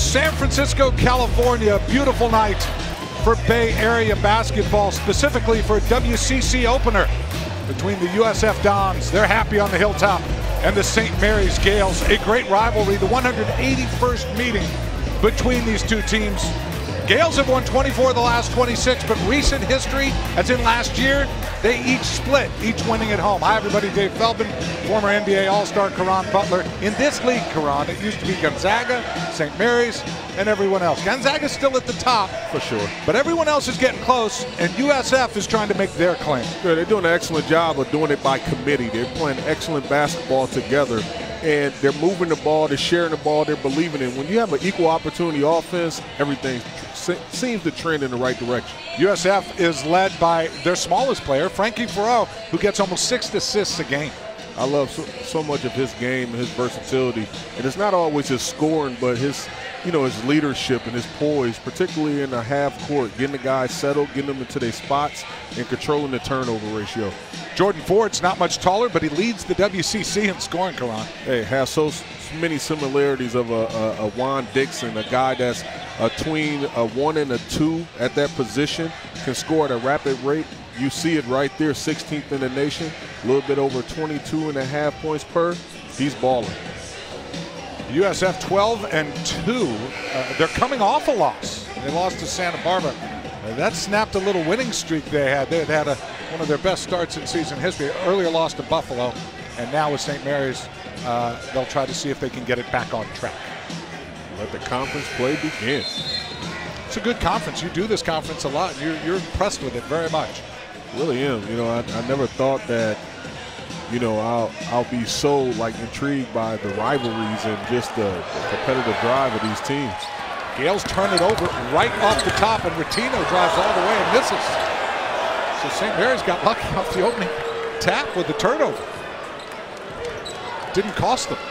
San Francisco, California. Beautiful night for Bay Area basketball, specifically for a WCC opener between the USF Dons. They're happy on the hilltop, and the St. Mary's Gales. A great rivalry, the 181st meeting between these two teams. Gales have won 24 of the last 26, but recent history, as in last year, they each split, each winning at home. Hi everybody, Dave Feldman, former NBA All-Star Caron Butler. In this league, Caron, it used to be Gonzaga, St. Mary's, and everyone else. Gonzaga's still at the top. For sure. But everyone else is getting close, and USF is trying to make their claim. Yeah, they're doing an excellent job of doing it by committee. They're playing excellent basketball together, and they're moving the ball, they're sharing the ball, they're believing in. When you have an equal opportunity offense, everything seems to trend in the right direction. USF is led by their smallest player, Frankie Ferraro, who gets almost 6 assists a game. I love so much of his game and his versatility. And it's not always his scoring, but his leadership and his poise, particularly in the half court, getting the guys settled, getting them into their spots, and controlling the turnover ratio. Jordan Ford's not much taller, but he leads the WCC in scoring, Caron. Hey, has so many similarities of a Juan Dixon, a guy that's between a 1 and a 2 at that position, can score at a rapid rate. You see it right there, 16th in the nation, a little bit over 22.5 points per. He's balling. USF 12-2. They're coming off a loss. They lost to Santa Barbara. That snapped a little winning streak they had. They had one of their best starts in season history. Earlier loss to Buffalo, and now with St. Mary's, they'll try to see if they can get it back on track. Let the conference play begin. It's a good conference. You do this conference a lot. You're impressed with it very much. Really am. I never thought that, I'll be so intrigued by the rivalries and just the competitive drive of these teams. Gales turn it over right off the top, and Ratino drives all the way and misses. So St. Mary's got lucky off the opening tap with the turnover. Didn't cost them.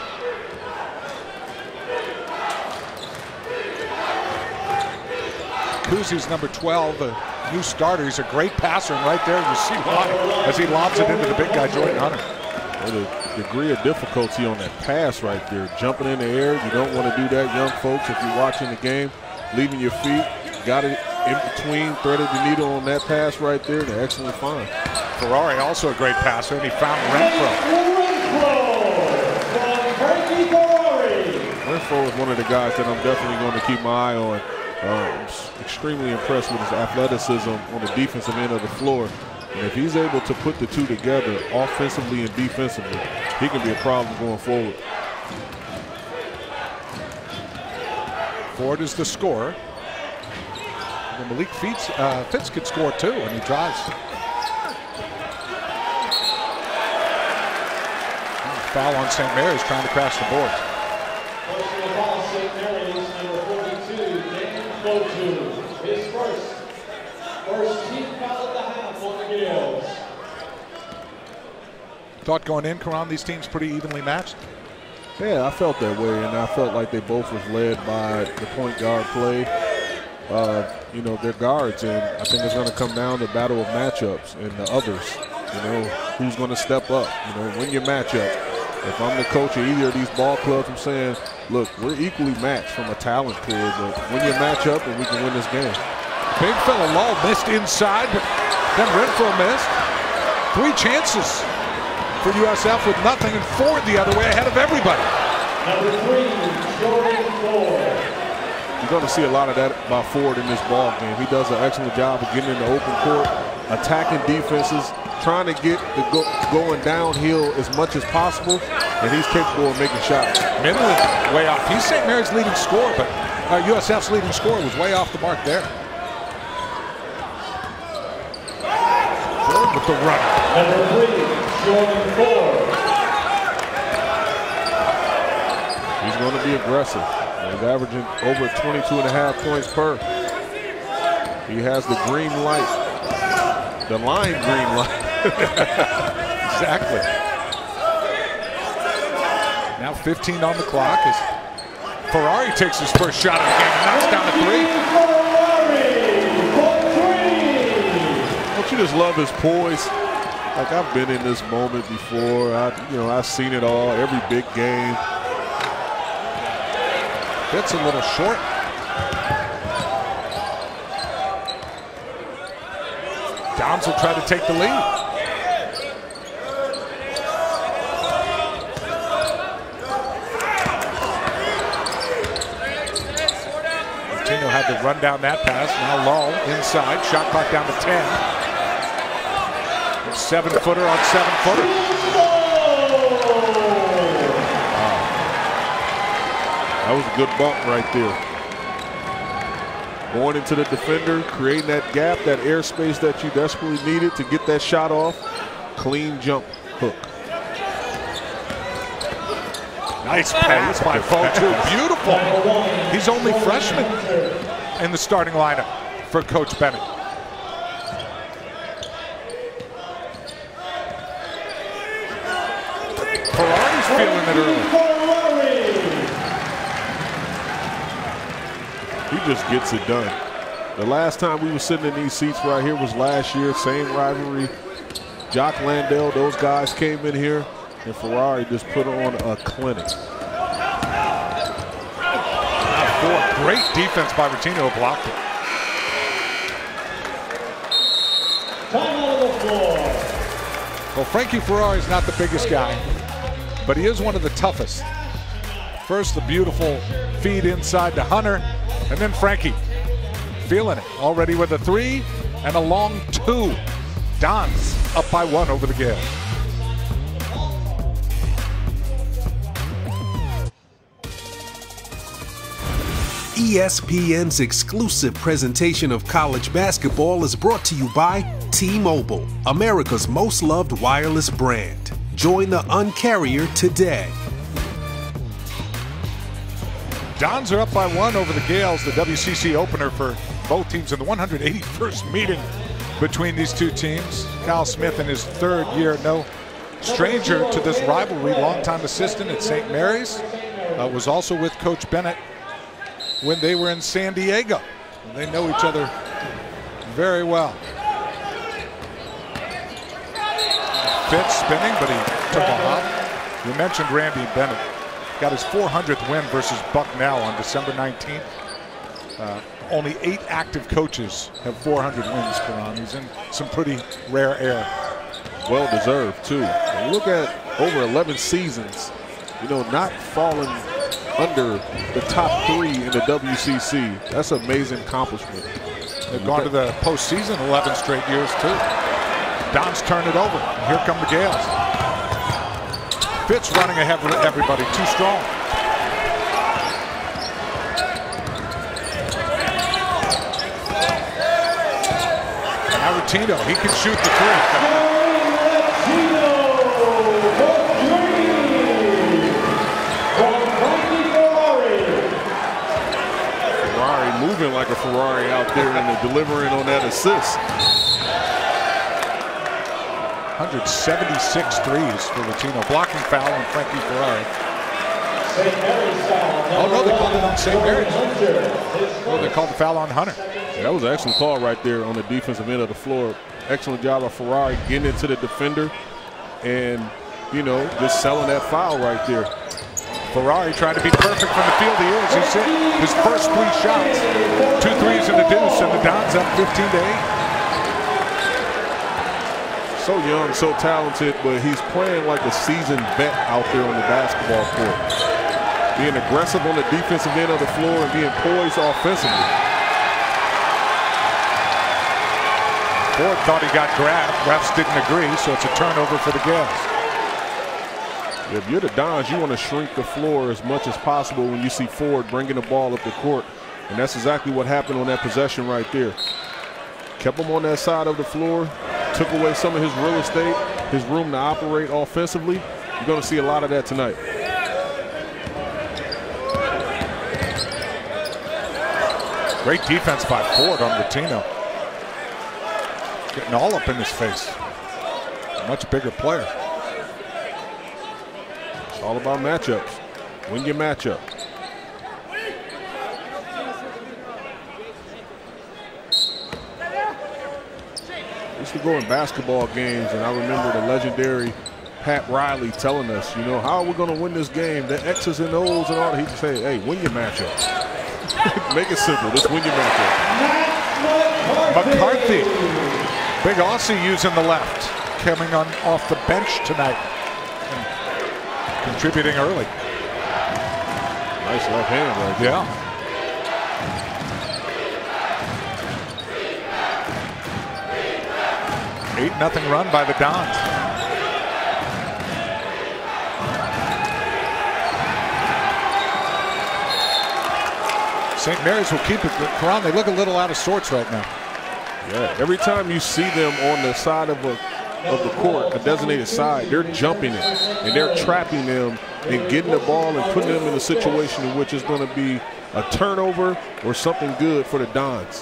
Kuzi's number 12, the new starter. He's a great passer, and right there you see why as he lobs it into the big guy, Jordan Hunter. Well, the degree of difficulty on that pass right there, jumping in the air. You don't want to do that, young folks, if you're watching the game. Leaving your feet, got it in between, threaded the needle on that pass right there. An excellent find. Ferrari also a great passer, and he found Renfro. Renfro is one of the guys that I'm definitely going to keep my eye on. I'm extremely impressed with his athleticism on the defensive end of the floor. And if he's able to put the two together, offensively and defensively, he can be a problem going forward. Ford is the scorer. And Malik Fitz could score too, and he drives. Foul on St. Mary's, trying to crash the boards. Personal foul, St. Mary's, number 42, Dan Fotu. His first team foul at the half on the Gales. Thought going in, Caron, these teams pretty evenly matched? Yeah, I felt that way, and I felt like they both was led by the point guard play. Their guards, and I think it's going to come down to battle of matchups and the others. Who's going to step up, win your matchup. If I'm the coach of either of these ball clubs, I'm saying, look, we're equally matched from a talent pool, but win your matchup and we can win this game. Big fella Lull missed inside, but then Renfro missed. 3 chances for USF with nothing, and Ford the other way ahead of everybody. Number 3, Jordan Ford. You're going to see a lot of that by Ford in this ball game. He does an excellent job of getting in the open court, attacking defenses, trying to get going downhill as much as possible, and he's capable of making shots. Midland way off. He's St. Mary's leading scorer, but USF's leading scorer was way off the mark there. Ford with the runner. Number 3, Jordan Ford. He's going to be aggressive. He's averaging over 22.5 points per. He has the green light, the lime green light. Exactly. Now 15 on the clock as Ferrari takes his first shot of the game and knocks down a 3. Don't you just love his poise? Like, I've been in this moment before. I've seen it all, every big game. Fitz a little short. Downs will try to take the lead. Martino had to run down that pass. Now Lull inside. Shot clock down to 10. 7-footer on 7-footer. Wow. That was a good bump right there. Going into the defender, creating that gap, that airspace that you desperately needed to get that shot off. Clean jump hook. Nice pass by Fotu. Beautiful. He's only freshman in the starting lineup for Coach Bennett. Ferrari's feeling it early. He just gets it done. The last time we were sitting in these seats right here was last year, same rivalry. Jock Landale, those guys came in here, and Ferrari just put on a clinic. Great defense by Martino, blocked it. Well, Frankie Ferrari is not the biggest guy, but he is one of the toughest. First, the beautiful feed inside to Hunter, and then Frankie feeling it. Already with a 3 and a long 2. Dons up by 1 over the Gales. ESPN's exclusive presentation of college basketball is brought to you by T-Mobile, America's most loved wireless brand. Join the Un-carrier today. Dons are up by 1 over the Gales, the WCC opener for both teams in the 181st meeting between these two teams. Kyle Smith in his 3rd year, no stranger to this rivalry, longtime assistant at St. Mary's, was also with Coach Bennett when they were in San Diego. They know each other very well. Fitz spinning, but he took a hop. You mentioned Randy Bennett. Got his 400th win versus Bucknell on December 19th. Only 8 active coaches have 400 wins for him. He's in some pretty rare air. Well deserved too. When you look at over 11 seasons, you know, not falling under the top 3 in the WCC. That's an amazing accomplishment. They've gone to the postseason 11 straight years too. Dons turn it over. Here come the Gales. Fitz running ahead of everybody, too strong. Now Martino, he can shoot the 3. Moving like a Ferrari out there and delivering on that assist. 176 threes for Latino. Blocking foul on Frankie Ferrari. Oh no, they called it on St. Mary's. Oh, they called the foul on Hunter. Yeah, that was an excellent call right there on the defensive end of the floor. Excellent job of Ferrari getting into the defender and, you know, just selling that foul right there. Ferrari trying to be perfect from the field. He is. He's hit his first 3 shots. 2 threes in the deuce, and the Dons up 15-8. So young, so talented, but he's playing like a seasoned vet out there on the basketball court. Being aggressive on the defensive end of the floor and being poised offensively. Ford thought he got grabbed. Refs didn't agree, so it's a turnover for the Gales. If you're the Dons, you want to shrink the floor as much as possible when you see Ford bringing the ball up the court. And that's exactly what happened on that possession right there. Kept him on that side of the floor, took away some of his real estate, his room to operate offensively. You're going to see a lot of that tonight. Great defense by Ford on Latino. Getting all up in his face. A much bigger player. It's all about matchups. Win your matchup. I used to go in basketball games, and I remember the legendary Pat Riley telling us, you know, how are we going to win this game? The X's and O's and all that. He'd say, hey, win your matchup. Make it simple. Just win your matchup. McCarthy. Big Aussie using the left. Coming on off the bench tonight. And contributing early. Nice left hand right there. Yeah. 8-0 run by the Dons. St. Mary's will keep it, but Karan, they look a little out of sorts right now. Yeah, every time you see them on the side of the court, a designated side, they're jumping it and they're trapping them and getting the ball and putting them in a situation in which it's going to be a turnover or something good for the Dons.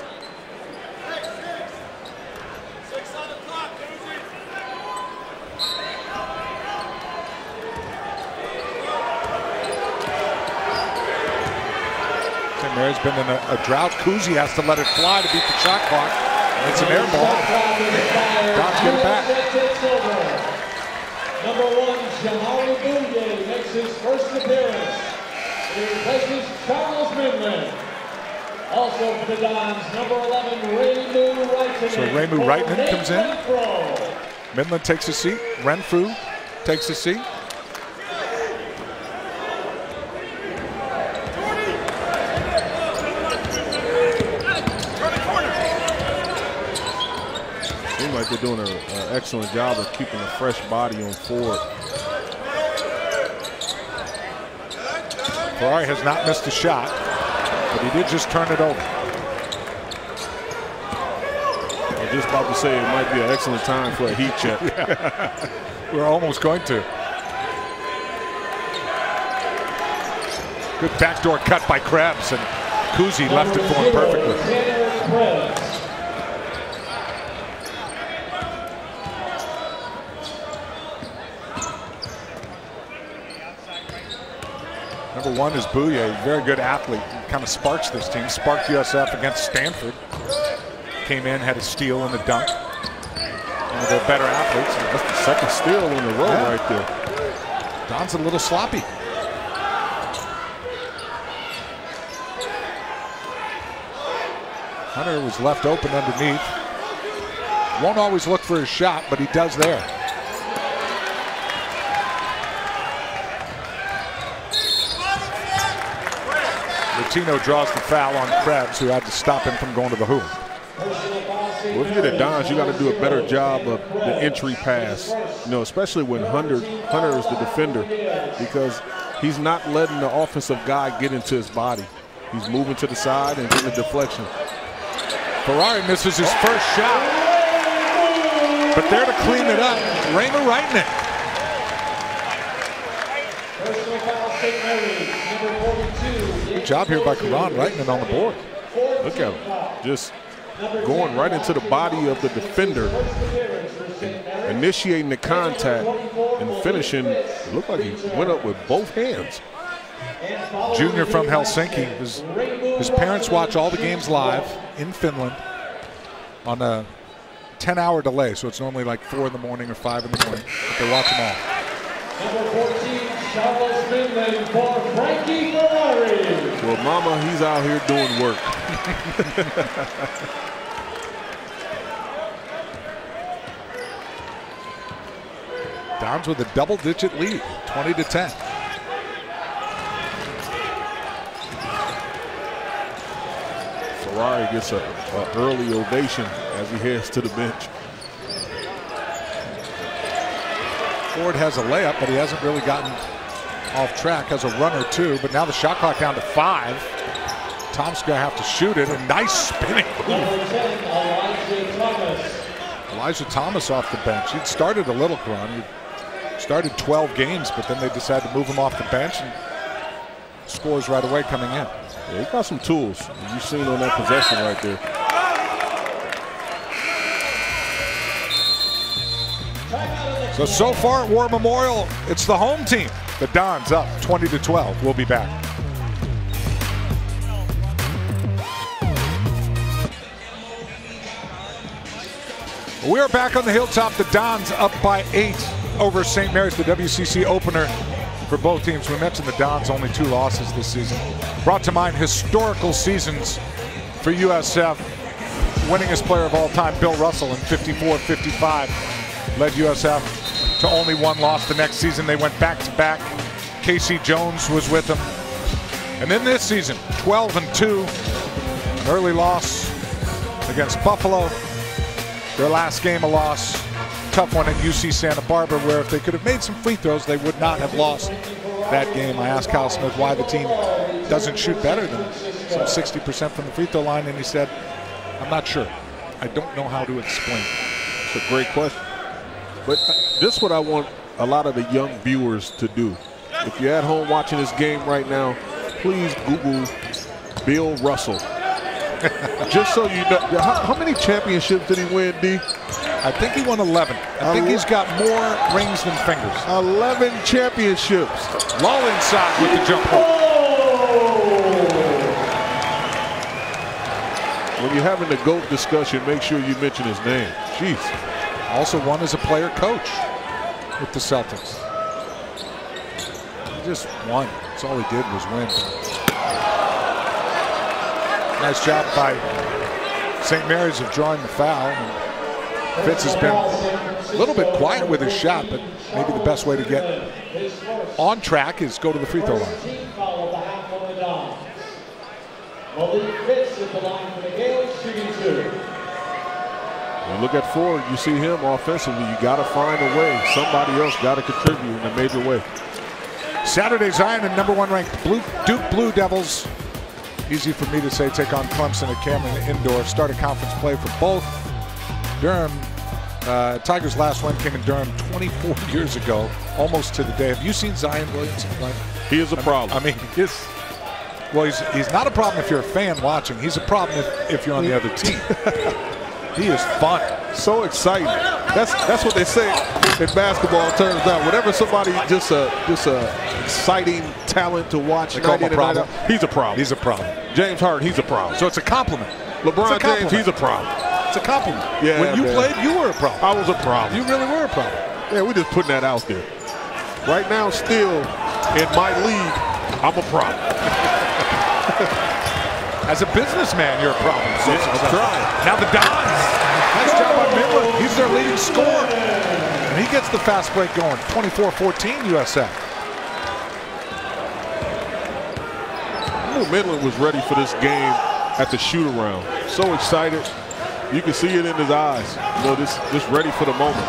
Mary's been in a drought. Kuzi has to let it fly to beat the shot clock. It's an air ball. Dons get it back. Number 1, Jamari Bouye makes his first appearance. He replaces Charles Midland. Also for the Dons, number 11, Raymond Reitman. So Raymond Reitman comes in. Midland takes a seat. Renfrew takes a seat. Like they're doing an excellent job of keeping a fresh body on forward. Ferrari has not missed a shot, but he did just turn it over. I was just about to say it might be an excellent time for a heat check. Yeah. We're almost going to. Good backdoor cut by Krebs, and Kuzi left it for him perfectly. Number 1 is Bouye, very good athlete. Kind of sparks this team. Sparked USF against Stanford. Came in, had a steal and a dunk. One of their better athletes. That's the second steal in a row right there. Don's a little sloppy. Hunter was left open underneath. Won't always look for his shot, but he does there. Latino draws the foul on Krebs, who had to stop him from going to the hoop. Well, if you're the Dons, you got to do a better job of the entry pass, you know, especially when Hunter is the defender, because he's not letting the offensive guy get into his body. He's moving to the side and getting a deflection. Ferrari misses his first shot, but there to clean it up, Raymond Reitman. Personal foul, St. Mary's, number 42. Good job here by Karan Reitman on the board. Look at him, just going right into the body of the defender, initiating the contact and finishing. It looked like he went up with both hands. Junior from Helsinki. His parents watch all the games live in Finland on a 10-hour delay, so it's normally like 4 in the morning or 5 in the morning, but they watch them all. Number 14, Charles Midland for Frankie Ferrari. Well, Mama, he's out here doing work. Dons with a double-digit lead, 20-10. Ferrari gets an early ovation as he heads to the bench. Ford has a layup, but he hasn't really gotten off track. Has a runner too, but now the shot clock down to 5. Tom's gonna have to shoot it. A nice spinning move. Elijah Thomas off the bench. He'd started a little run. He started 12 games, but then they decided to move him off the bench and scores right away coming in. Yeah, he got some tools. You've seen on that possession right there. So far at War Memorial, it's the home team. The Dons up 20-12. We'll be back. We are back on the hilltop. The Dons up by 8. over St. Mary's, the WCC opener for both teams. We mentioned the Dons, only 2 losses this season. Brought to mind historical seasons for USF. Winningest player of all time, Bill Russell, in 54-55, led USF to only 1 loss. The next season they went back-to-back. Casey Jones was with them. And then this season, 12-2, an early loss against Buffalo. Their last game a loss. Tough one at UC Santa Barbara, where if they could have made some free throws, they would not have lost that game. I asked Kyle Smith why the team doesn't shoot better than some 60% from the free throw line, and he said, I'm not sure. I don't know how to explain it. It's a great question. But this is what I want a lot of the young viewers to do. If you're at home watching this game right now, please Google Bill Russell. Just so you know, how many championships did he win, D? I think he won 11. I think he's got more rings than fingers. 11 championships. Low inside with the jump ball. When you're having the GOAT discussion, make sure you mention his name. Jeez. Also won as a player coach with the Celtics. He just won. That's all he did was win. Nice job by St. Mary's of drawing the foul. Fitz has been a little bit quiet with his shot, but maybe the best way to get on track is go to the free throw line. And look at Ford, you see him offensively, you got to find a way. Somebody else got to contribute in a major way. Saturday, Zion and #1 ranked Duke Blue Devils. Easy for me to say, take on Clemson at Cameron Indoor. Start a conference play for both. Durham, Tigers' last win came in Durham 24 years ago, almost to the day. Have you seen Zion Williamson play? He is a problem. I mean, he's not a problem if you're a fan watching. He's a problem if you're on the other team. He is fun. So exciting. That's what they say in basketball. It turns out whenever somebody just a exciting talent to watch night in and night out, he's a problem. He's a problem. James Harden, he's a problem. So it's a compliment. LeBron James, he's a problem. It's a compliment. Yeah, when you played, you were a problem. I was a problem. You really were a problem. Yeah, we're just putting that out there. Right now, still in my league, I'm a problem. As a businessman, you're a problem. So I'm trying. Now the Dons. Nice job by Midland. He's their leading scorer. And he gets the fast break going. 24-14 USF. I knew Midland was ready for this game at the shoot-around. So excited. You can see it in his eyes. You know, just ready for the moment.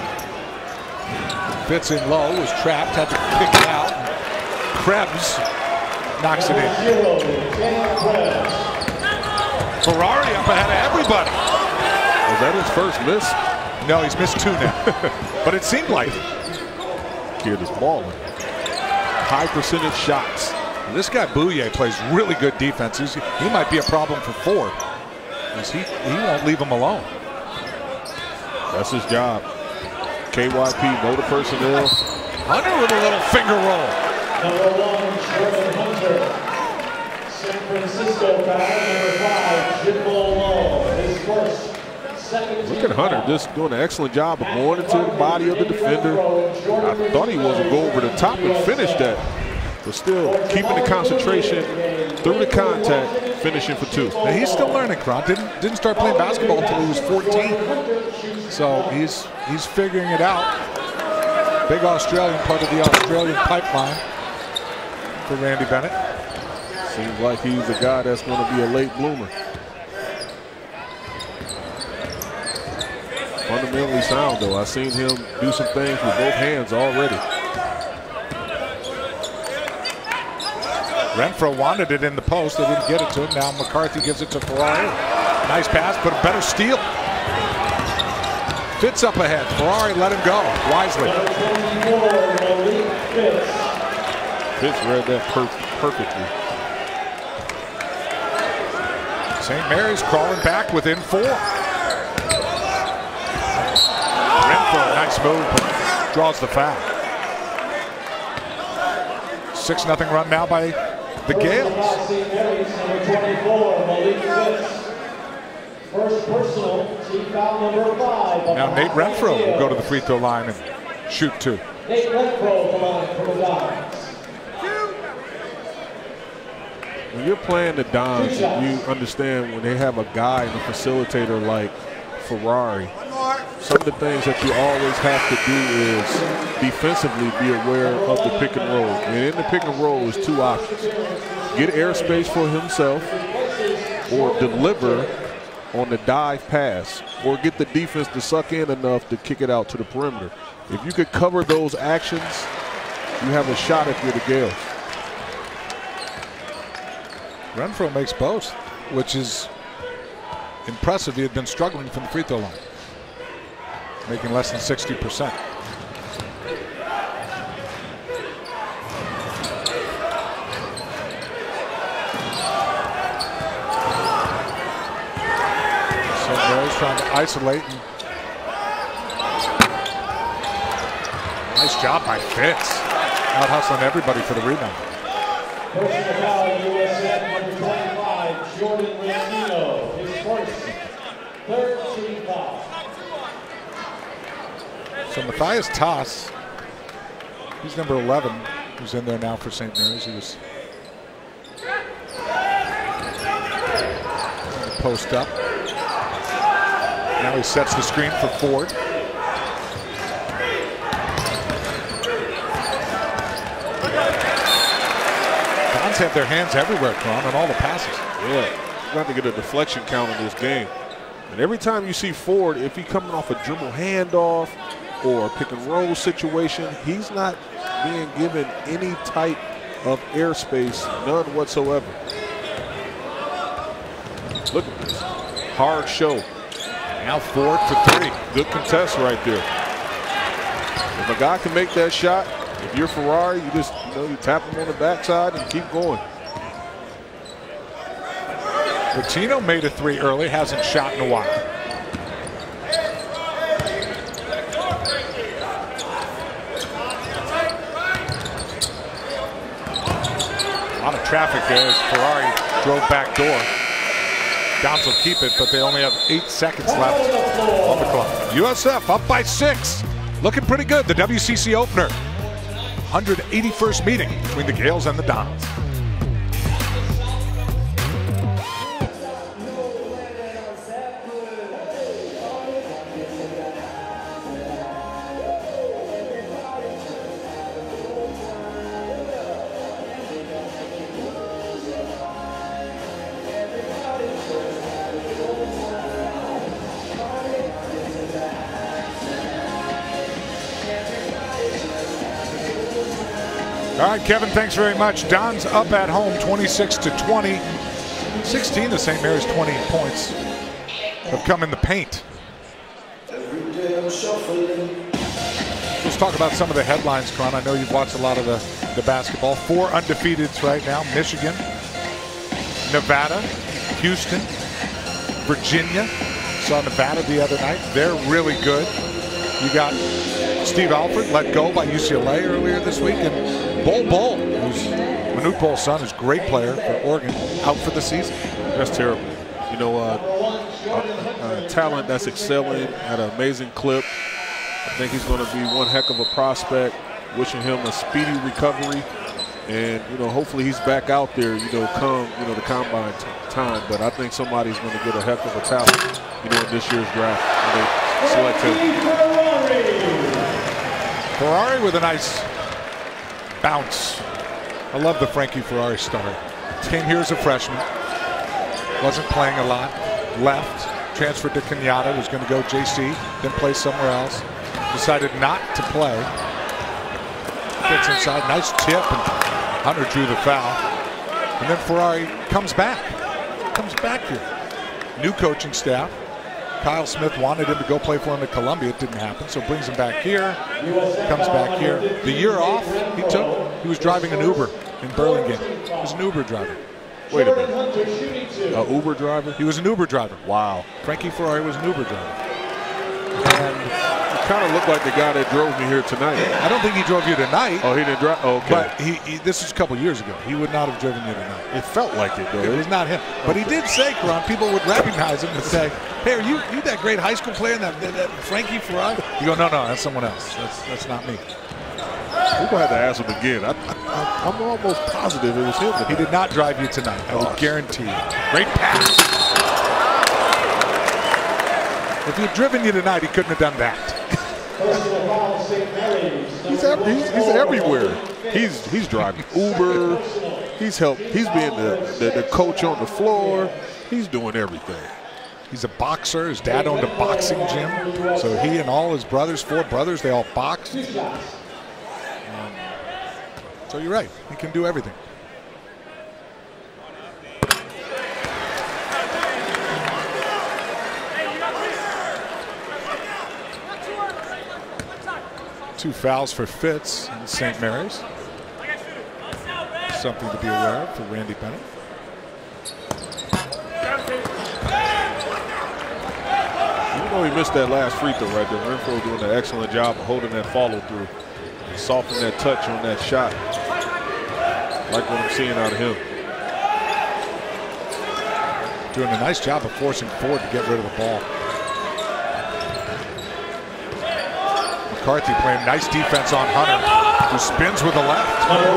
Fitz in low, was trapped, had to pick it out. Krebs knocks it in. Ferrari up ahead of everybody. Was that his first miss? No, he's missed 2 now. But it seemed like it. Kid is balling. High percentage shots. This guy Bouye plays really good defense. He might be a problem for Ford. He won't leave him alone. That's his job. KYP, know the personnel. Hunter with a little finger roll. #1, Jordan Hunter. San Francisco foul, #5, Jimbo Lowe. His first, second. Look at Hunter just doing an excellent job of going into the body of the defender. I thought he was going to go over the top and finish that, but still keeping the concentration through the contact, finishing for 2. Now he's still learning, Cron. Didn't start playing basketball until he was 14. So he's figuring it out. Big Australian, part of the Australian pipeline for Randy Bennett. Seems like he's a guy that's going to be a late bloomer. Fundamentally sound, though. I've seen him do some things with both hands already. Renfro wanted it in the post. They didn't get it to him. Now McCarthy gives it to Ferrari. Nice pass, but a better steal. Fitz up ahead. Ferrari let him go wisely. Fitz read that perfectly. St. Mary's crawling back within 4. Renfro, nice move, but draws the foul. 6-0 run now by the Gales. First personal, team foul #5. Now Nate Renfro will go to the free throw line and shoot 2. Nate Renfro come on for the Dons. When you're playing the Dons, you understand when they have a guy and a facilitator like Ferrari, some of the things that you always have to do is defensively be aware of the pick and roll. And in the pick and roll is 2 options. Get airspace for himself or deliver on the dive pass or get the defense to suck in enough to kick it out to the perimeter. If you could cover those actions, you have a shot if you're the Gales. Renfro makes both, which is impressive. He had been struggling from the free throw line, making less than 60%. St. Mary's trying to isolate. And nice job by Fitz. Out hustling everybody for the rebound. Personal foul, USF number 25, Jordan Racino, his first, 3rd team foul. So Matthias Toss, he's number 11, who's in there now for St. Mary's. He was post up. Now he sets the screen for Ford. Dons have their hands everywhere, Cron, on all the passes. Yeah, you got to get a deflection count in this game. And every time you see Ford, if he's coming off a dribble handoff or a pick and roll situation, he's not being given any type of airspace, none whatsoever. Look at this. Hard show. Now Ford for 3. Good contest right there. If a guy can make that shot, if you're Ferrari, you just you tap him on the backside and keep going. Patino made a 3 early, hasn't shot in a while. A lot of traffic there as Ferrari drove back door. Dons will keep it, but they only have 8 seconds left on the clock. USF up by 6. Looking pretty good. The WCC opener. 181st meeting between the Gales and the Dons. All right, Kevin, thanks very much. Dons up at home, 26-20. 16 of St. Mary's 20 points have come in the paint. Let's talk about some of the headlines, Cron. I know you've watched a lot of the basketball. 4 undefeateds right now. Michigan, Nevada, Houston, Virginia. Saw Nevada the other night. They're really good. You got Steve Alford let go by UCLA earlier this week. And Bol, who's Manute Bol's son, is a great player for Oregon, out for the season. That's terrible. You know, talent that's excelling at an amazing clip. I think he's going to be one heck of a prospect. Wishing him a speedy recovery. And, you know, hopefully he's back out there, come, the combine time. But I think somebody's going to get a heck of a talent, in this year's draft when they select him. Ferrari with a nice bounce. I love the Frankie Ferrari story. Came here as a freshman. Wasn't playing a lot. Left. Transferred to Kenyatta. Was going to go JC. Then play somewhere else. Decided not to play. Gets inside. Nice tip. And Hunter drew the foul. And then Ferrari comes back. Comes back here. New coaching staff. Kyle Smith wanted him to go play for him at Columbia. It didn't happen, so brings him back here. Comes back here. The year off he was driving an Uber in Burlingame. He was an Uber driver. Wait a minute. An Uber driver? He was an Uber driver. Wow. Frankie Ferrari was an Uber driver. And kind of looked like the guy that drove me here tonight. I don't think he drove you tonight. Oh, he didn't drive? Oh, okay. But this was a couple years ago. He would not have driven you tonight. It felt like it, though. It was not him. But he did say, Karan, people would recognize him and say, hey, are you that great high school player, that Frankie Ferrari? You go, no, that's someone else. That's not me. We're going to have to ask him again. I'm almost positive it was him. He did not drive you tonight. I would guarantee you. Great pass. If he had driven you tonight, he couldn't have done that. He's everywhere. He's driving Uber. He's being the coach on the floor. He's doing everything. He's a boxer. His dad owned a boxing gym. So he and all his brothers, 4 brothers, they all boxed. So you're right. He can do everything. Two fouls for Fitz in St. Mary's. Something to be aware of for Randy Bennett. Even though he missed that last free throw right there, Renfro doing an excellent job of holding that follow through. Soften that touch on that shot. Like what I'm seeing out of him. Doing a nice job of forcing Ford to get rid of the ball. McCarthy playing nice defense on Hunter, who spins with the left.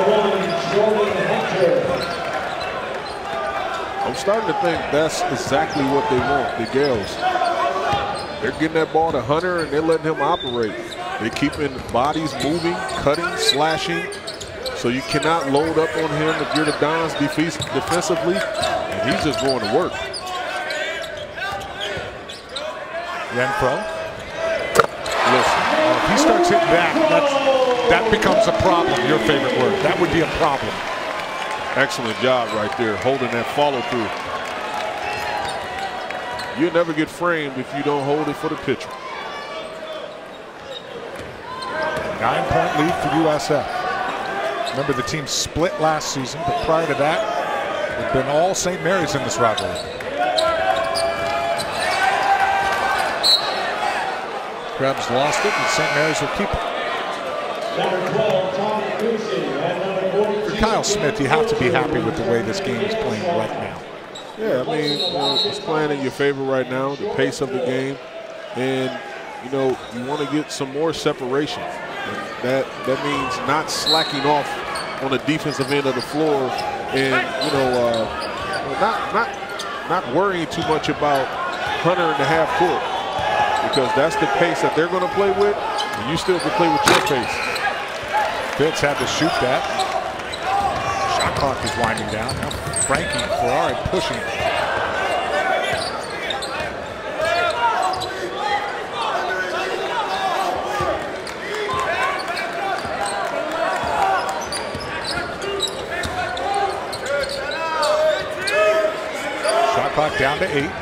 I'm starting to think that's exactly what they want, the Gales. They're getting that ball to Hunter and they're letting him operate. They're keeping bodies moving, cutting, slashing. So you cannot load up on him if you're the Dons defensively, and he's just going to work. Renfro. Listen, if he starts hitting that becomes a problem, your favorite word. That would be a problem. Excellent job right there, holding that follow through. You'll never get framed if you don't hold it for the pitcher. 9-point lead for USF. Remember, the team split last season, but prior to that, it's been all St. Mary's in this rivalry. Krebs lost it, and St. Mary's will keep it. For Kyle Smith, you have to be happy with the way this game is playing right now. Yeah, I mean, it's playing in your favor right now, the pace of the game. And, you want to get some more separation. And that means not slacking off on the defensive end of the floor and, not worrying too much about Hunter in the half court, because that's the pace that they're going to play with, and you still can play with your pace. Fitz had to shoot that. Shot clock is winding down. Now Frankie Ferrari pushing it. Clock down to 8.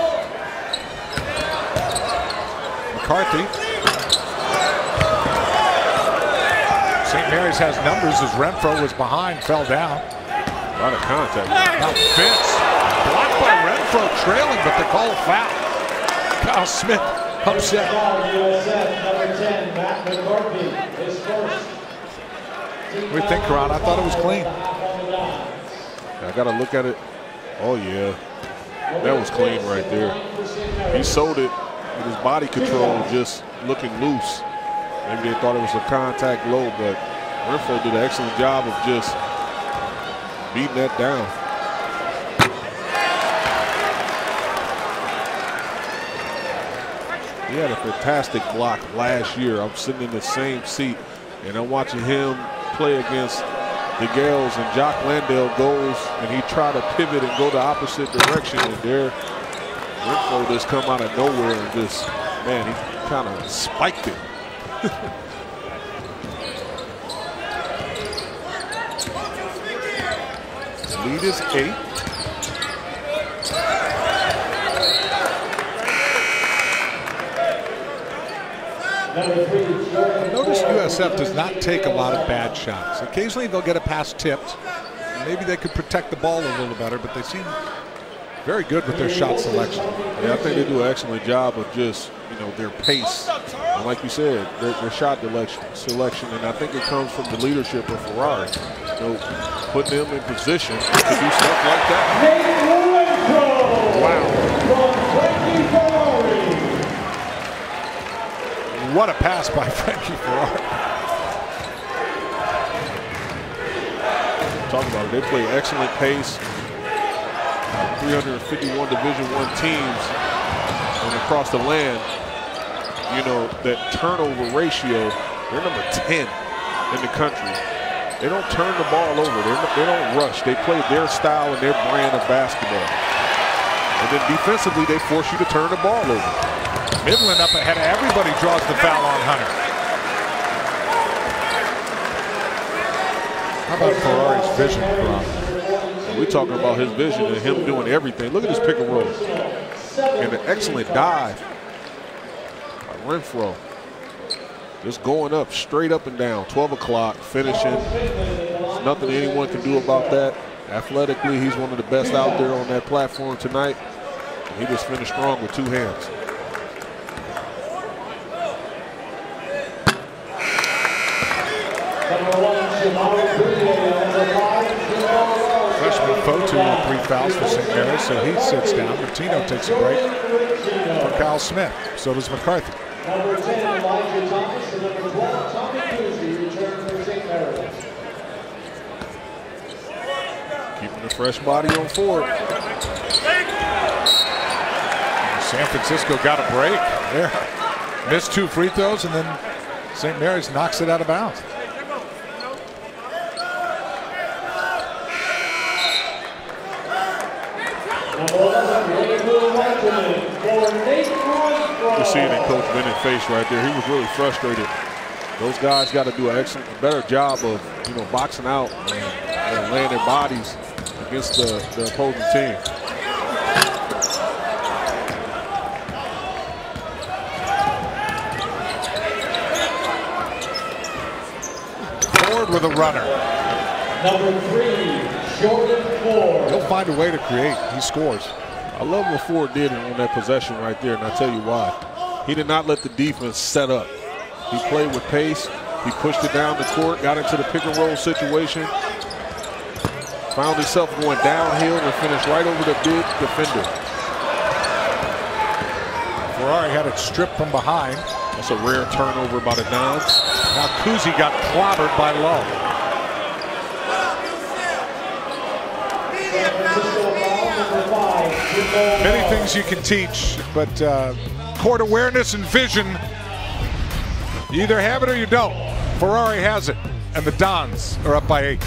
McCarthy. St. Mary's has numbers as Renfro was behind, fell down. A lot of contact. Now Fitz blocked by Renfro, trailing, but they call a foul. Kyle Smith upset. What do you think, Karan? I thought it was clean. I got to look at it. Oh, yeah. That was clean right there. He sold it with his body control just looking loose. Maybe they thought it was a contact low, but Renfro did an excellent job of just beating that down. He had a fantastic block last year. I'm sitting in the same seat, and I'm watching him play against the Gales, and Jock Landale goes and he tried to pivot and go the opposite direction, and there Renfro just come out of nowhere and just, man, he kind of spiked it. Lead is 8. Notice USF does not take a lot of bad shots. Occasionally they'll get a pass tipped. Maybe they could protect the ball a little better, but they seem very good with their shot selection. Yeah, I think they do an excellent job of just, you know, their pace. And like you said, their shot selection, and I think it comes from the leadership of Ferrari. You know, putting them in position to do stuff like that. Wow. What a pass by Frankie Ferrari. Talking about it, they play excellent pace. 351 Division I teams and across the land, you know, that turnover ratio, they're number 10 in the country. They don't turn the ball over. They don't rush. They play their style and their brand of basketball. And then defensively, they force you to turn the ball over. Midland up ahead of everybody, draws the foul on Hunter. How about Ferrari's vision, Ron? We're talking about his vision and him doing everything. Look at this pick and roll. And an excellent dive by Renfro. Just going up, straight up and down. 12 o'clock, finishing. There's nothing anyone can do about that. Athletically, he's one of the best out there on that platform tonight. And he just finished strong with two hands. Freshman Fotu on 3 fouls for St. Mary's, so he sits down. Martino takes a break for Kyle Smith. So does McCarthy. Number 10, Elijah Thomas, and number 12, Tommy Kuzi, return for St. Mary's. Keeping the fresh body on Ford. San Francisco got a break there. Missed 2 free throws, and then St. Mary's knocks it out of bounds. You see it in Coach Bennett's face right there. He was really frustrated. Those guys got to do a better job of, you know, boxing out and laying their bodies against the opposing team. Ford with a runner. Number 3, Jordan Ford. He'll find a way to create. He scores. I love what Ford did on that possession right there, and I'll tell you why. He did not let the defense set up. He played with pace. He pushed it down the court, got into the pick and roll situation, found himself going downhill and finished right over the big defender. Ferrari had it stripped from behind. That's a rare turnover by the Dons. Now Kuzi got clobbered by Lowe. Many things you can teach, but court awareness and vision, you either have it or you don't. Ferrari has it, and the Dons are up by 8.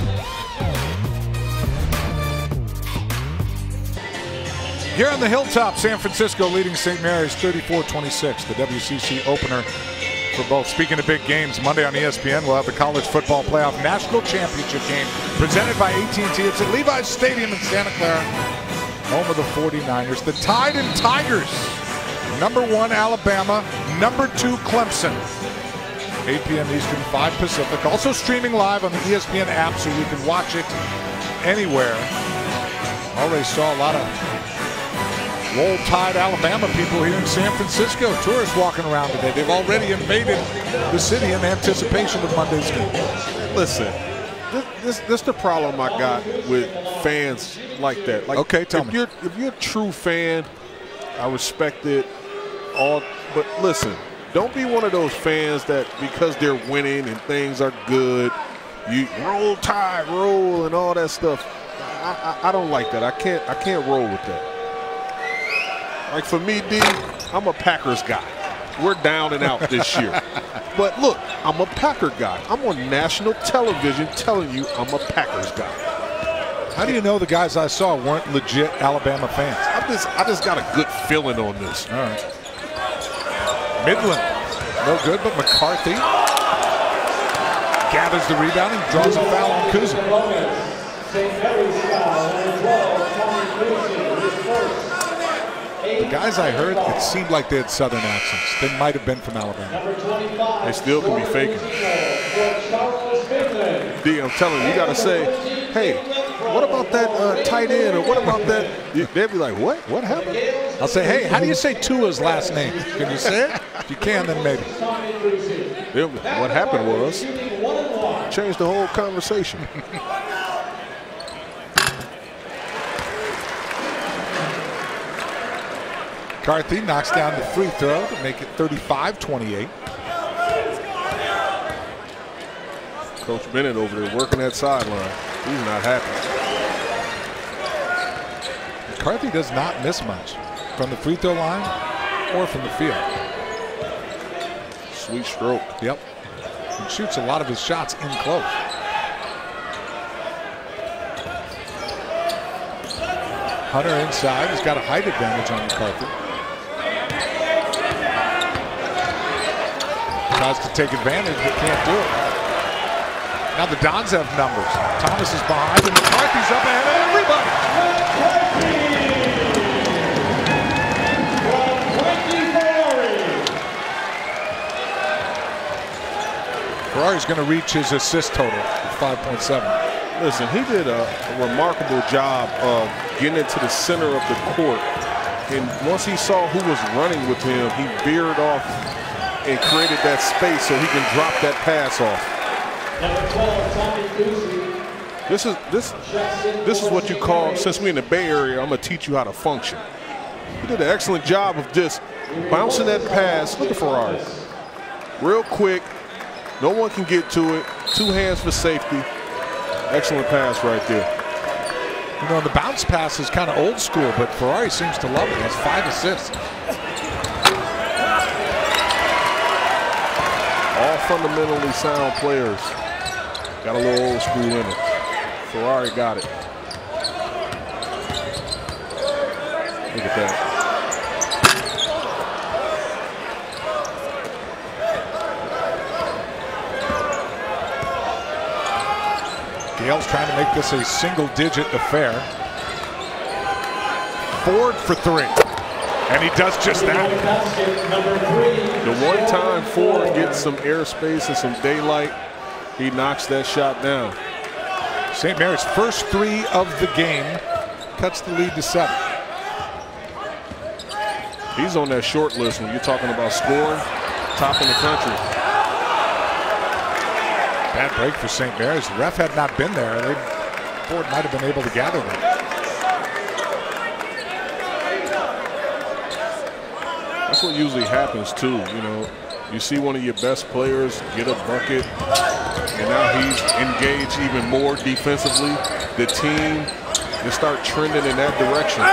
Here on the Hilltop, San Francisco leading St. Mary's 34-26, the WCC opener for both. Speaking of big games, Monday on ESPN, we'll have the College Football Playoff National Championship game presented by AT&T. It's at Levi's Stadium in Santa Clara, home of the 49ers. The Tide and Tigers, number 1 Alabama, number 2 Clemson. 8 p.m. Eastern, 5 Pacific. Also streaming live on the ESPN app, so you can watch it anywhere. Already saw a lot of Roll Tide Alabama people here in San Francisco. Tourists walking around today. They've already invaded the city in anticipation of Monday's game. Listen, this is the problem I got with fans like that. Like, okay, tell me. If you're a true fan, I respect it all. But listen, don't be one of those fans that because they're winning and things are good, you roll Tide, roll, and all that stuff. I don't like that. I can't roll with that. Like for me, D, I'm a Packers guy. We're down and out this year. But look, I'm a Packer guy. I'm on national television telling you I'm a Packers guy. How do you know the guys I saw weren't legit Alabama fans? I just got a good feeling on this. All right. Midland, no good, but McCarthy gathers the rebound and draws a foul on Kuzi. The guys I heard, it seemed like they had Southern accents. They might have been from Alabama. They still can be faking. D, I'm telling you, you got to say, hey, what about that tight end, or what about that? They'd be like, what? What happened? I'll say, hey, how do you say Tua's last name? Can you say it? If you can, then maybe. What happened was, changed the whole conversation. McCarthy knocks down the free throw to make it 35-28. Coach Bennett over there working that sideline. He's not happy. McCarthy does not miss much from the free throw line or from the field. Sweet stroke. Yep. He shoots a lot of his shots in close. Hunter inside. He's got a height advantage on McCarthy. Tries to take advantage, but can't do it. Now the Dons have numbers. Thomas is behind, and McCarthy's up ahead of everybody. Ferrari's going to reach his assist total of 5.7. Listen, he did a remarkable job of getting into the center of the court. And once he saw who was running with him, he veered off and created that space so he can drop that pass off. This is what you call, since we're in the Bay Area, I'm going to teach you how to function. He did an excellent job of just bouncing that pass. Look at Ferrari. Real quick. No one can get to it. 2 hands for safety. Excellent pass right there. You know, the bounce pass is kind of old school, but Ferrari seems to love it. He has 5 assists. All fundamentally sound players. Got a little old school in it. Ferrari got it. Look at that. Gale's trying to make this a single-digit affair. Ford for 3. And he does just that. The one time Ford gets some airspace and some daylight, he knocks that shot down. St. Mary's first 3 of the game cuts the lead to 7. He's on that short list when you're talking about scoring, top in the country. Bad break for St. Mary's. The ref had not been there. Ford might have been able to gather them. That's what usually happens too. You know, you see one of your best players get a bucket, and now he's engaged even more defensively. The team, they start trending in that direction.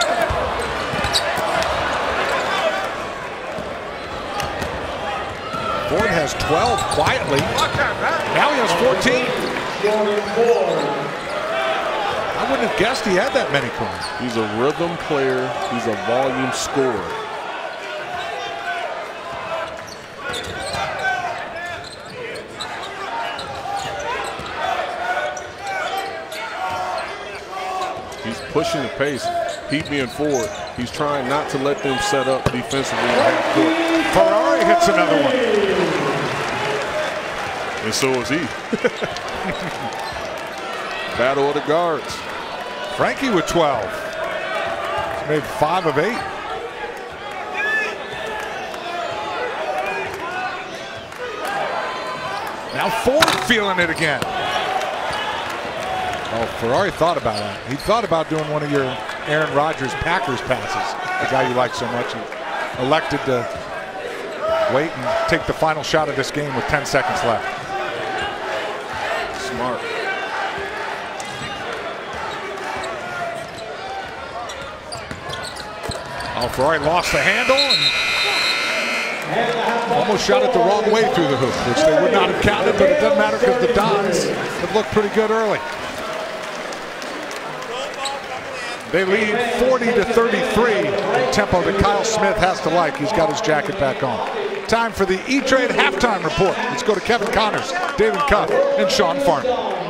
Ford has 12 quietly. Now he has 14. I wouldn't have guessed he had that many corners. He's a rhythm player. He's a volume scorer. He's pushing the pace. He being Ford. He's trying not to let them set up defensively. Ferrari hits another one. And so is he. Battle of the guards. Frankie with 12. He's made 5 of 8. Now Ford feeling it again. Oh, Ferrari thought about that. He thought about doing one of your Aaron Rodgers Packers passes, the guy you like so much. He elected to wait and take the final shot of this game with 10 seconds left. Smart. Oh, Ferrari lost the handle and almost shot it the wrong way through the hoop, which they would not have counted, but it doesn't matter because the Dons have looked pretty good early. They lead 40-33, a tempo that Kyle Smith has to like. He's got his jacket back on. Time for the E-Trade halftime report. Let's go to Kevin Connors, David Cuff, and Sean Farnham.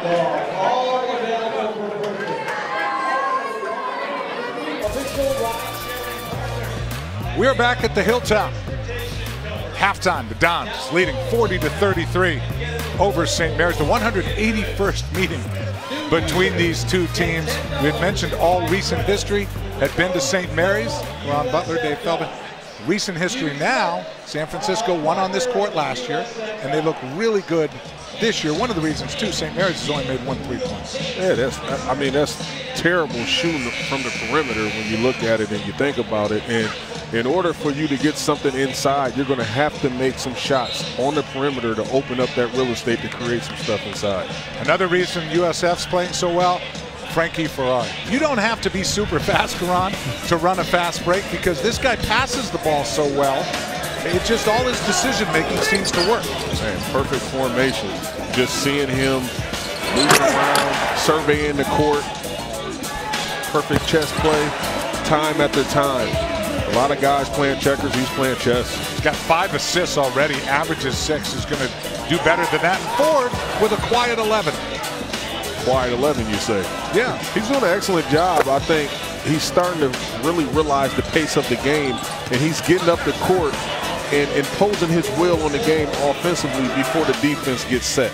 We are back at the Hilltop. Halftime, the Dons leading 40-33 over St. Mary's, the 181st meeting between these two teams. We had mentioned all recent history had been to St. Mary's. Ron Butler, Dave Feldman. Recent history now, San Francisco won on this court last year, and they look really good this year. One of the reasons, too, St. Mary's has only made 1 3-point. Yeah, that's terrible shooting from the perimeter when you look at it and you think about it. And in order for you to get something inside, you're going to have to make some shots on the perimeter to open up that real estate to create some stuff inside. Another reason USF's playing so well, Frankie Ferrari. You don't have to be super fast, Karan, to run a fast break because this guy passes the ball so well. It just, all his decision-making seems to work. Man, perfect formation. Just seeing him moving around, surveying the court. Perfect chess play, time after time. A lot of guys playing checkers, he's playing chess. He's got 5 assists already, averages 6. He's going to do better than that. And Ford with a quiet 11. Quiet 11, you say? Yeah. He's doing an excellent job. I think he's starting to really realize the pace of the game, and he's getting up the court and imposing his will on the game offensively before the defense gets set.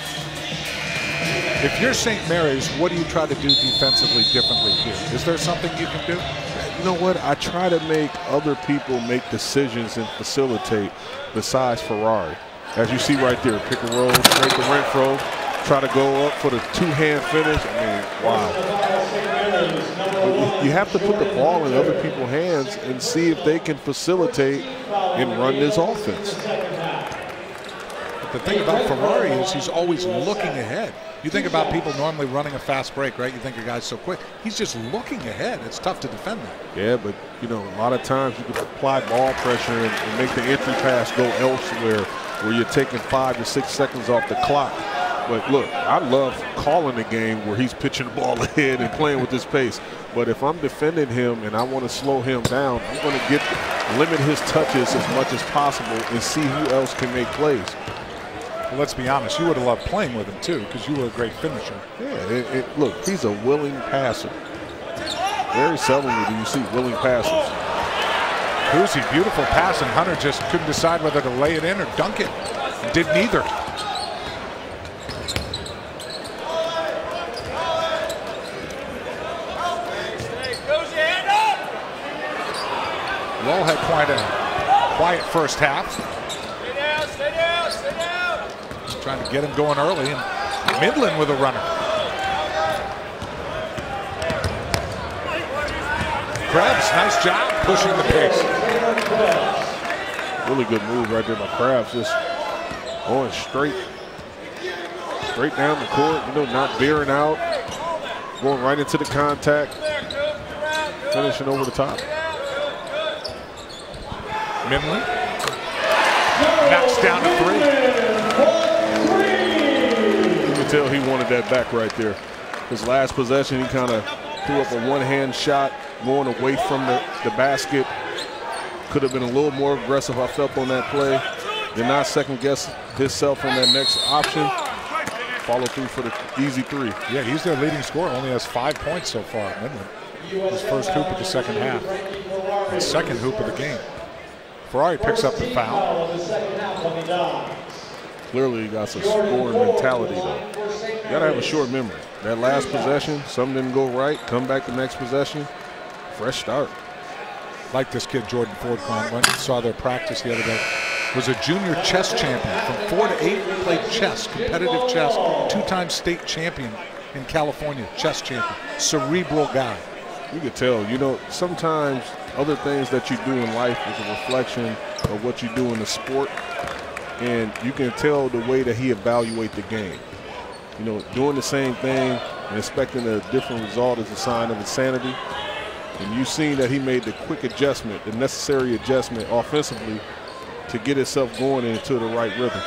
If you're St. Mary's, what do you try to do defensively differently here? Is there something you can do? You know what? I try to make other people make decisions and facilitate besides Ferrari. As you see right there, pick and roll, straight to Renfro, try to go up for the two-hand finish. I mean, wow. You have to put the ball in other people's hands and see if they can facilitate and run this offense. But the thing about Ferrari is he's always looking ahead. You think about people normally running a fast break, right? You think a guy's so quick. He's just looking ahead. It's tough to defend that. Yeah, but, you know, a lot of times you can apply ball pressure and make the entry pass go elsewhere where you're taking 5 to 6 seconds off the clock. But look, I love calling the game where he's pitching the ball ahead and playing with his pace. But if I'm defending him and I want to slow him down, I'm going to limit his touches as much as possible and see who else can make plays. Well, let's be honest, you would have loved playing with him too because you were a great finisher. Yeah, look, he's a willing passer. Very seldomly do you see willing passers. Cousy, beautiful pass, and Hunter just couldn't decide whether to lay it in or dunk it. Did neither. Lowell had quite a quiet first half. Stay down. Just trying to get him going early, and Midland with a runner. Krebs, nice job pushing the pace. Really good move right there by Krebs, just going straight down the court, you know, not veering out, going right into the contact, finishing over the top. Midland knocks down to 3. You can tell he wanted that back right there. His last possession, he kind of threw up a one-hand shot going away from the basket. Could have been a little more aggressive, I felt, on that play. Did not second-guess himself on that next option. Follow through for the easy 3. Yeah, he's their leading scorer. Only has 5 points so far at Midland. His first hoop of the second half. And second hoop of the game. Ferrari picks up the foul. Clearly he got some scoring mentality, though. You got to have a short memory. That last possession, something didn't go right. Come back the next possession. Fresh start. Like this kid, Jordan Ford, went and saw their practice the other day. Was a junior chess champion. From 4 to 8, played chess, competitive chess. 2-time state champion in California, chess champion. Cerebral guy. You could tell, you know, sometimes other things that you do in life is a reflection of what you do in the sport. And you can tell the way that he evaluates the game. You know, doing the same thing and expecting a different result is a sign of insanity. And you've seen that he made the quick adjustment, the necessary adjustment offensively to get himself going into the right rhythm.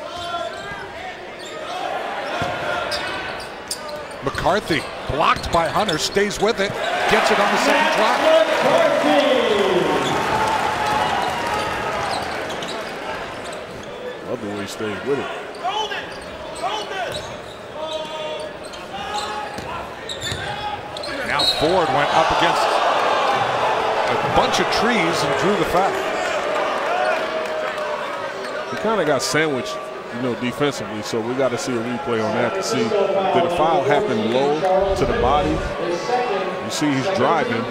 McCarthy blocked by Hunter, stays with it, gets it on the second try. Love the way he stayed with it. Now Ford went up against a bunch of trees and drew the foul. He kind of got sandwiched defensively. So we got to see a replay on that to see, did the foul happen low to the body? You see he's driving.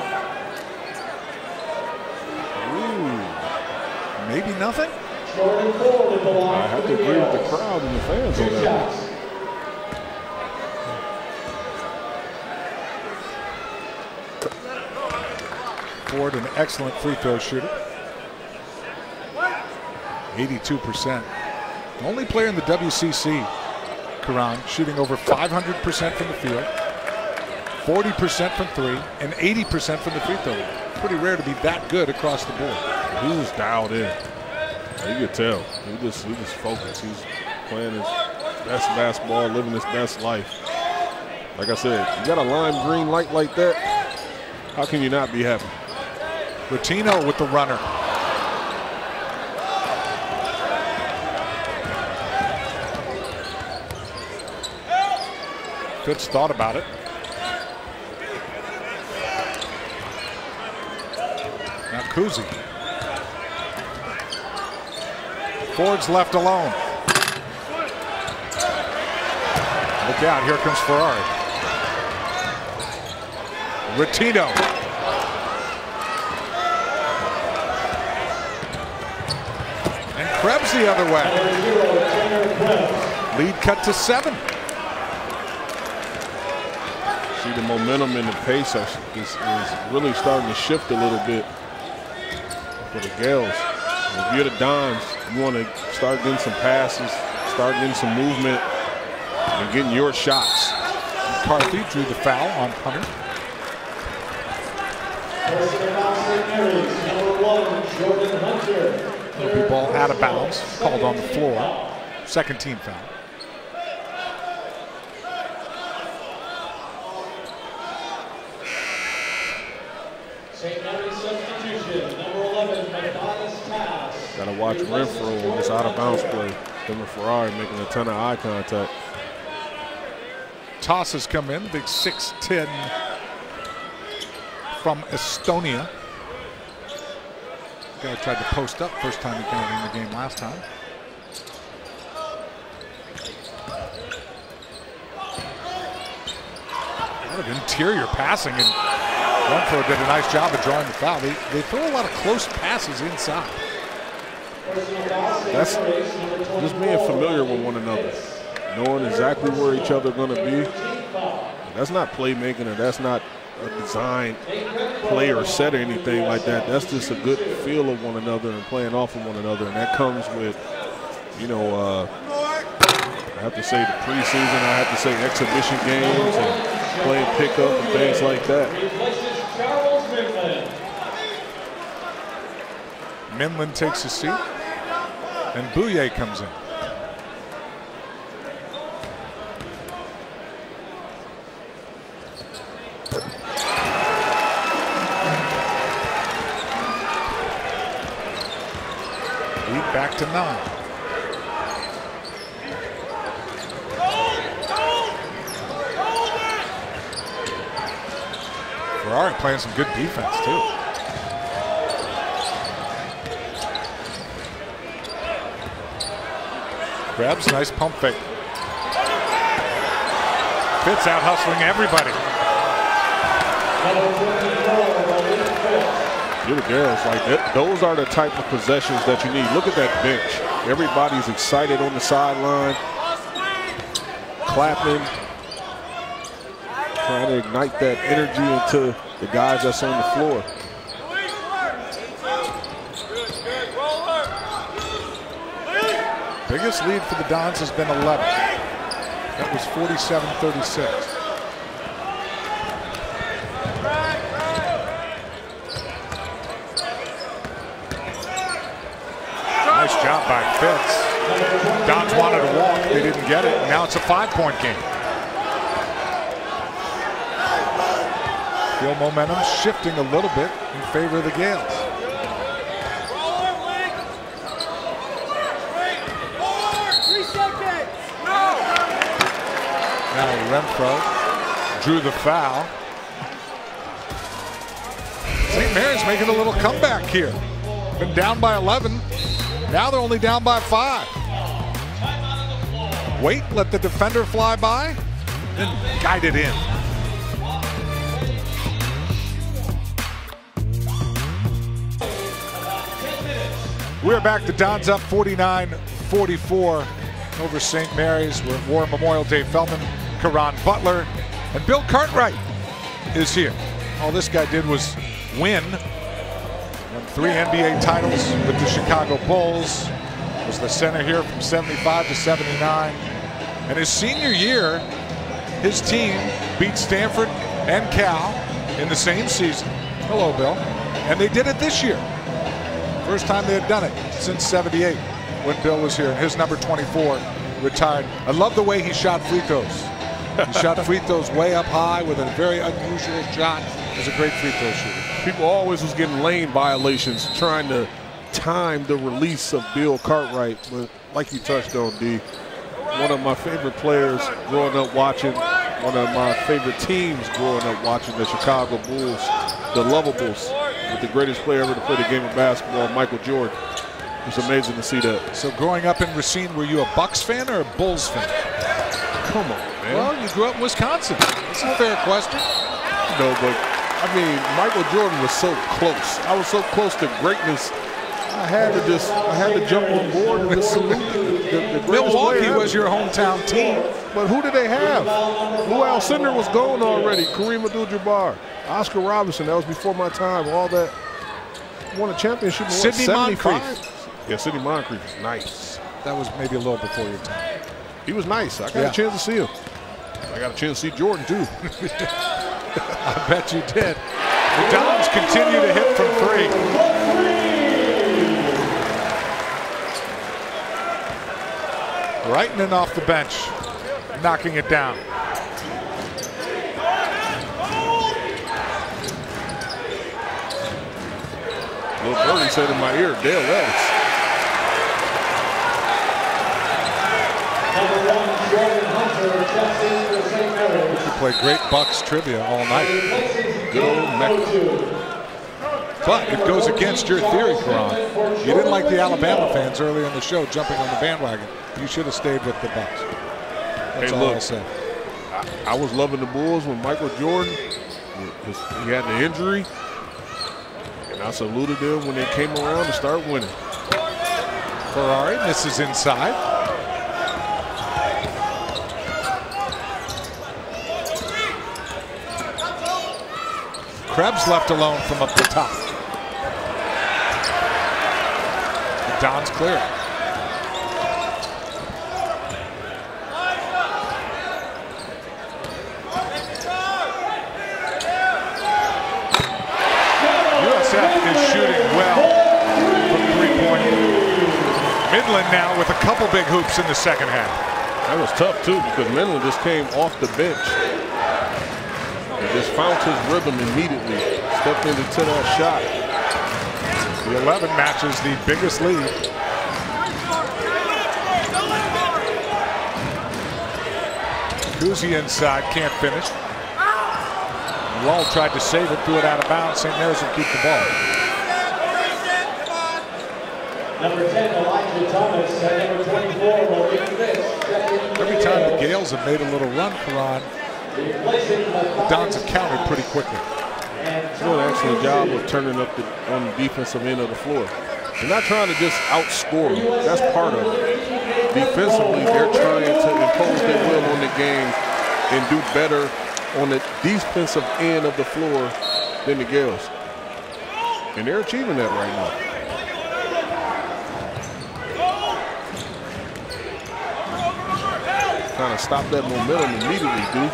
Ooh, maybe nothing? I have to agree with the crowd and the fans on that one. Ford, an excellent free throw shooter. 82%. The only player in the WCC, Karan, shooting over 500% from the field, 40% from three, and 80% from the free throw line. Pretty rare to be that good across the board. He was dialed in. You could tell. He just focused. He's playing his best basketball, living his best life. Like I said, you got a lime green light like that, how can you not be happy? Latino with the runner. Fitz thought about it. Now Kuzi. Ford's left alone. Look out, here comes Ferrari. Latino. And Krebs the other way. Lead cut to 7. See, the momentum and the pace is really starting to shift a little bit for the Gales. If you're the Dons, you want to start getting some passes, start getting some movement, and getting your shots. McCarthy drew the foul on Hunter. It'll be ball out of bounds, called on the floor. Second team foul. St. Mary's substitution, number 11, Matthias Tass. Got to watch Renfro on this out of bounds play. Him and Ferrari making a ton of eye contact. Toss has come in, big 6'10" from Estonia. Guy tried to post up first time he came in the game last time. A lot of interior passing, and Renfro did a nice job of drawing the foul. They throw a lot of close passes inside. That's just being familiar with one another, knowing exactly where each other are going to be. That's not playmaking, or that's not a design play or set or anything like that. That's just a good feel of one another and playing off of one another, and that comes with, you know, I have to say the preseason, I have to say exhibition games and playing pickup and things like that. Minlin takes a seat, and Bouye comes in. Lead back to 9. Ferrari playing some good defense too. Krebs, nice pump fake. Fitz out hustling everybody. You're the girls, like that. Those are the type of possessions that you need. Look at that bench. Everybody's excited on the sideline, clapping, trying to ignite that energy into the guys that's on the floor. Biggest lead for the Dons has been 11. That was 47-36. Nice job by Fitz. Dons wanted to walk, they didn't get it. Now it's a 5-point game. Field momentum shifting a little bit in favor of the Gales. Now Renfro drew the foul. St. Mary's making a little comeback here. Been down by 11. Now they're only down by 5. wait, let the defender fly by, then guide it in. We're back. The Dons up 49-44 over St. Mary's. We're at War Memorial. Dave Feldman, Caron Butler, and Bill Cartwright is here. All this guy did was win. Won 3 NBA titles with the Chicago Bulls. Was the center here from 75 to 79. And his senior year, his team beat Stanford and Cal in the same season. Hello, Bill. And they did it this year. First time they had done it since 78 when Bill was here. And his number 24 retired. I love the way he shot free throws. He shot free throws way up high with a very unusual shot. He was a great free throw shooter. People always was getting lane violations trying to time the release of Bill Cartwright. But like you touched on, D, one of my favorite players growing up watching, one of my favorite teams growing up watching, the Chicago Bulls, the Lovables, with the greatest player ever to play the game of basketball, Michael Jordan. It was amazing to see that. So growing up in Racine, were you a Bucks fan or a Bulls fan? Come on, man. Well, you grew up in Wisconsin. That's a fair question. No, but I mean, Michael Jordan was so close. I was so close to greatness. I had to jump on board and just salute the Milwaukee was your hometown team. But who did they have? Lou Alcindor was gone already. Kareem Abdul-Jabbar, Oscar Robertson. That was before my time. All that. Won a championship in Sidney 75? Moncrief. Yeah, Sidney Moncrief was nice. That was maybe a little before your time. He was nice. I got a chance to see him. I got a chance to see Jordan, too. I bet you did. The Dons continue to hit from 3. Reitman off the bench, knocking it down. Little Birdie said in my ear, Dale Ellis. Number 1, Jordan Hunter, checks in for St. Mary's. We played great Bucks trivia all night. Good old Mecca. But it goes against your theory, Caron. You didn't like the Alabama fans earlier in the show jumping on the bandwagon. You should have stayed with the Bucks. That's all I'll say. I was loving the Bulls when Michael Jordan, he had the injury, and I saluted them when they came around to start winning. Ferrari misses inside. Krebs left alone from up the top. The Dons clear. USF is shooting well from three-point. Midland now with a couple big hoops in the second half. That was tough, too, because Midland just came off the bench. He just found his rhythm immediately, stepped into that shot. The 11 matches the biggest lead. Kuzi inside, can't finish. Wall tried to save it, threw it out of bounds. St. Mary's will keep the ball. Number 10, Elijah Thomas, and number 24, Maurice Fisk. Every time the Gales have made a little run, Caron, the Dons have countered pretty quickly. They do an excellent job of turning up on the defensive end of the floor. They're not trying to just outscore them. That's part of it. Defensively, they're trying to impose their will on the game and do better on the defensive end of the floor than the Gales. And they're achieving that right now. Kind of stop that momentum immediately, dude.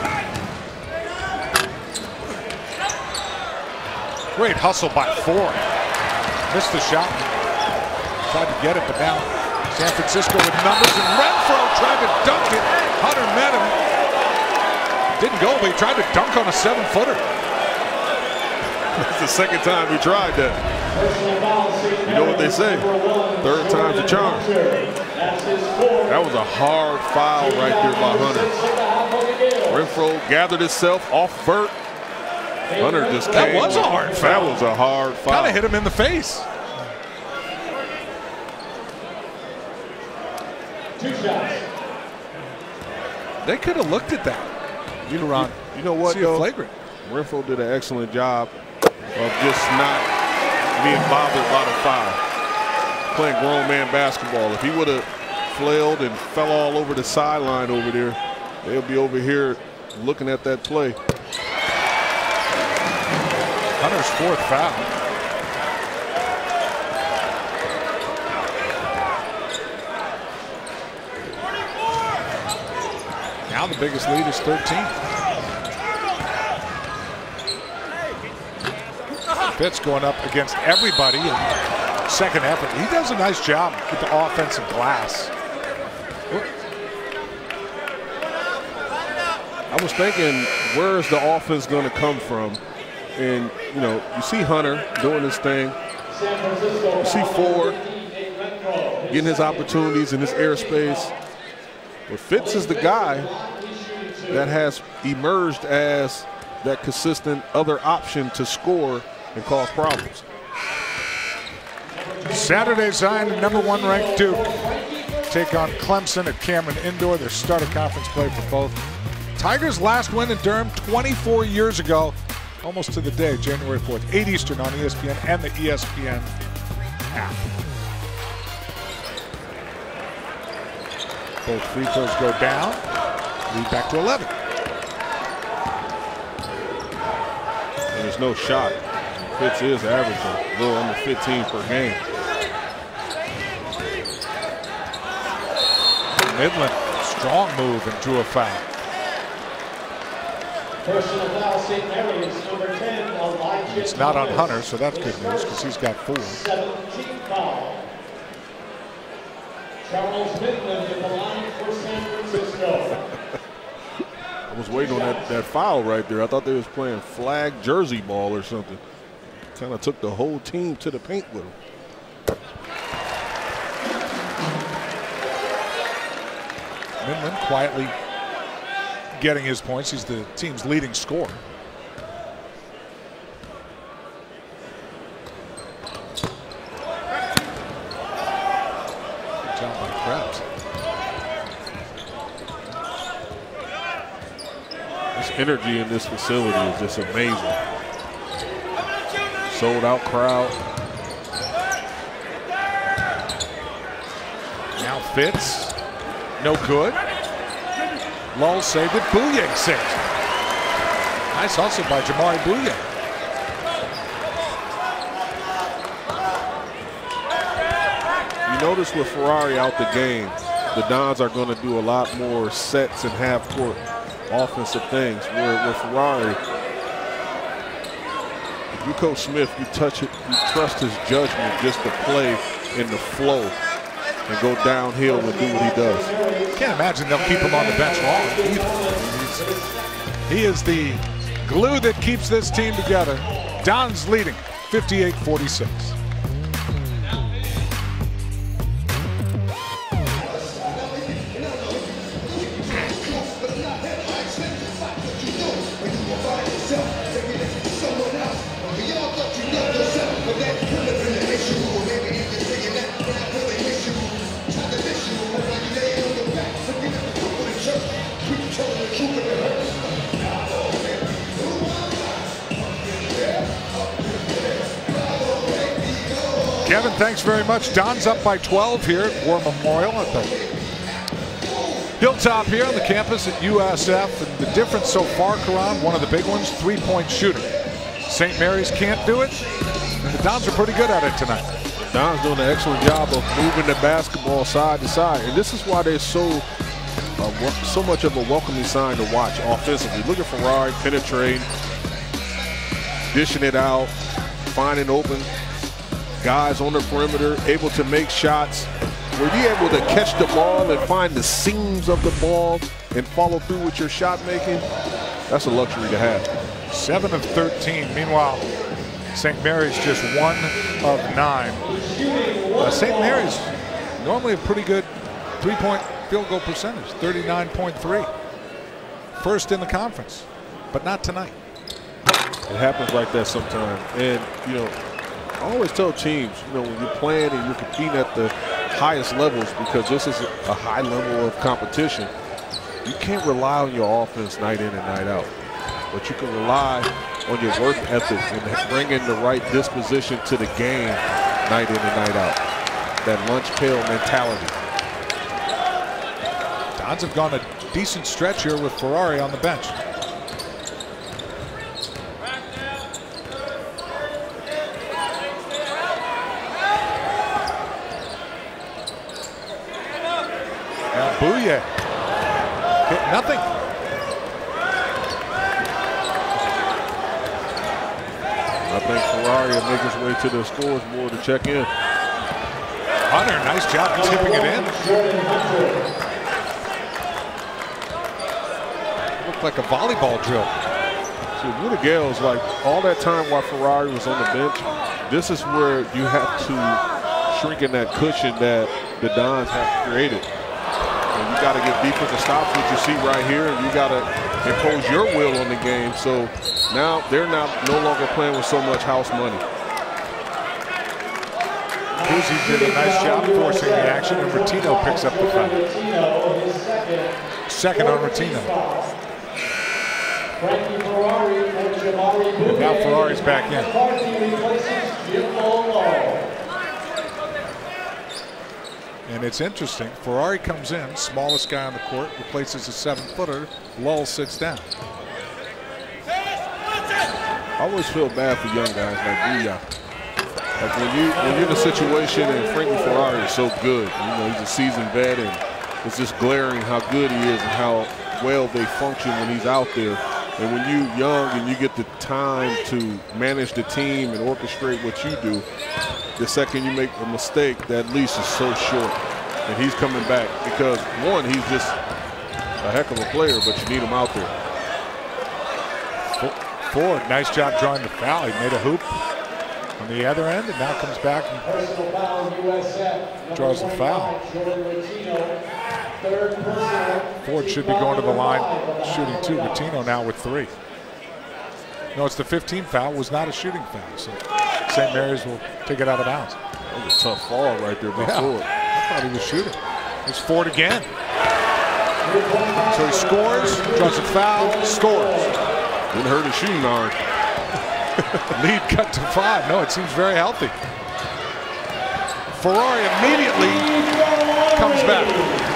Great hustle by Ford. Missed the shot. Tried to get it, but now San Francisco with numbers, and Renfro tried to dunk it. Hunter met him. Didn't go, but he tried to dunk on a 7-footer. That's the second time he tried that. You know what they say? Third time's a charm. That was a hard foul right there by Hunter. Renfro gathered himself off Burt. Hunter just came. That was a hard foul. That was a hard foul. Kind of hit him in the face. 2 shots. They could have looked at that. You know what, See though? flagrant. Renfro did an excellent job of just not being bothered by the foul. Playing grown man basketball. If he would have flailed and fell all over the sideline over there, they'll be over here looking at that play. Hunter's 4th foul. Now the biggest lead is 13. Fitz going up against everybody in second effort. He does a nice job with the offensive glass. I was thinking, where is the offense going to come from? And, you know, you see Hunter doing his thing. You see Ford getting his opportunities in his airspace. But Fitz is the guy that has emerged as that consistent other option to score and cause problems. Saturday, Zion, #1 ranked Duke take on Clemson at Cameron Indoor. Their start of conference play for both. Tigers' last win in Durham 24 years ago, almost to the day, January 4th, 8 Eastern on ESPN and the ESPN app. Both free throws go down. Lead back to 11. And there's no shot. Fitz is averaging a little under 15 per game. Midland, strong move and drew a foul. Personal foul, St. Mary's, #10, Elijah. It's not on Hunter, so that's good news because he's got 4. 17th foul. Charles Midland at the line for San Francisco. I was waiting on that foul right there. I thought they was playing flag jersey ball or something. Kind of took the whole team to the paint with them. Midland quietly getting his points. He's the team's leading scorer. Good job by Krebs. This energy in this facility is just amazing. Sold out crowd. Now Fitz, no good. Lull saved it. Bouye saved it. Nice hustle by Jamari Bouye. You notice with Ferrari out the game, the Dons are going to do a lot more sets and half-court offensive things. Where with Ferrari, if you coach Smith, you touch it, you trust his judgment just to play in the flow and go downhill and do what he does. Can't imagine they'll keep him on the bench long either. He is the glue that keeps this team together. Dons leading 58-46. Kevin, thanks very much. Don's up by 12 here at War Memorial at the Hilltop here on the campus at USF. And the difference so far, Karan, one of the big ones, three-point shooting. St. Mary's can't do it, and the Dons are pretty good at it tonight. Don's doing an excellent job of moving the basketball side to side. And this is why they're so much of a welcoming sign to watch offensively. Look at Ferrari penetrating, dishing it out, finding open guys on the perimeter, able to make shots. Were you able to catch the ball and find the seams of the ball and follow through with your shot making? That's a luxury to have. 7 of 13. Meanwhile, St. Mary's just 1 of 9. St. Mary's normally a pretty good three-point field goal percentage, 39.3. First in the conference, but not tonight. It happens like that sometimes. And, you know, I always tell teams, you know, when you're playing and you're competing at the highest levels, because this is a high level of competition, You can't rely on your offense night in and night out, but you can rely on your work ethic and bringing the right disposition to the game night in and night out. That lunch pail mentality. Dons have gone a decent stretch here with Ferrari on the bench. Now Bouye hit nothing. I think Ferrari will make his way to the scores board to check in. Hunter, nice job tipping it in. Looked like a volleyball drill. So with the Gales, like all that time while Ferrari was on the bench, this is where you have to shrink in that cushion that the Dons have created. And you got to get defensive stops, which you see right here, and you got to impose your will on the game. So now they're no longer playing with so much house money. Cousy did a nice job forcing the action, and Rotino picks up the foul. Second on Rotino. And now Ferrari's back in. And it's interesting, Ferrari comes in, smallest guy on the court, replaces a 7-footer, Lull sits down. I always feel bad for young guys like Bouye. Like when you're in a situation, and Frankie Ferrari is so good, you know, he's a seasoned vet, and it's just glaring how good he is and how well they function when he's out there. And when you're young and you get the time to manage the team and orchestrate what you do, the second you make a mistake, that leash is so short. And he's coming back because, one, he's just a heck of a player, but you need him out there. Ford, nice job drawing the foul. He made a hoop on the other end, and now comes back and draws the foul. Ford should be going to the line shooting 2. Rotino now with 3. No, it's the 15th foul. It was not a shooting foul. So St. Mary's will take it out of bounds. That was a tough fall right there by Ford. I thought he was shooting. It's Ford again. So he scores, draws a foul, scores. Didn't hurt his shooting iron. Lead cut to 5. No, it seems very healthy. Ferrari immediately comes back.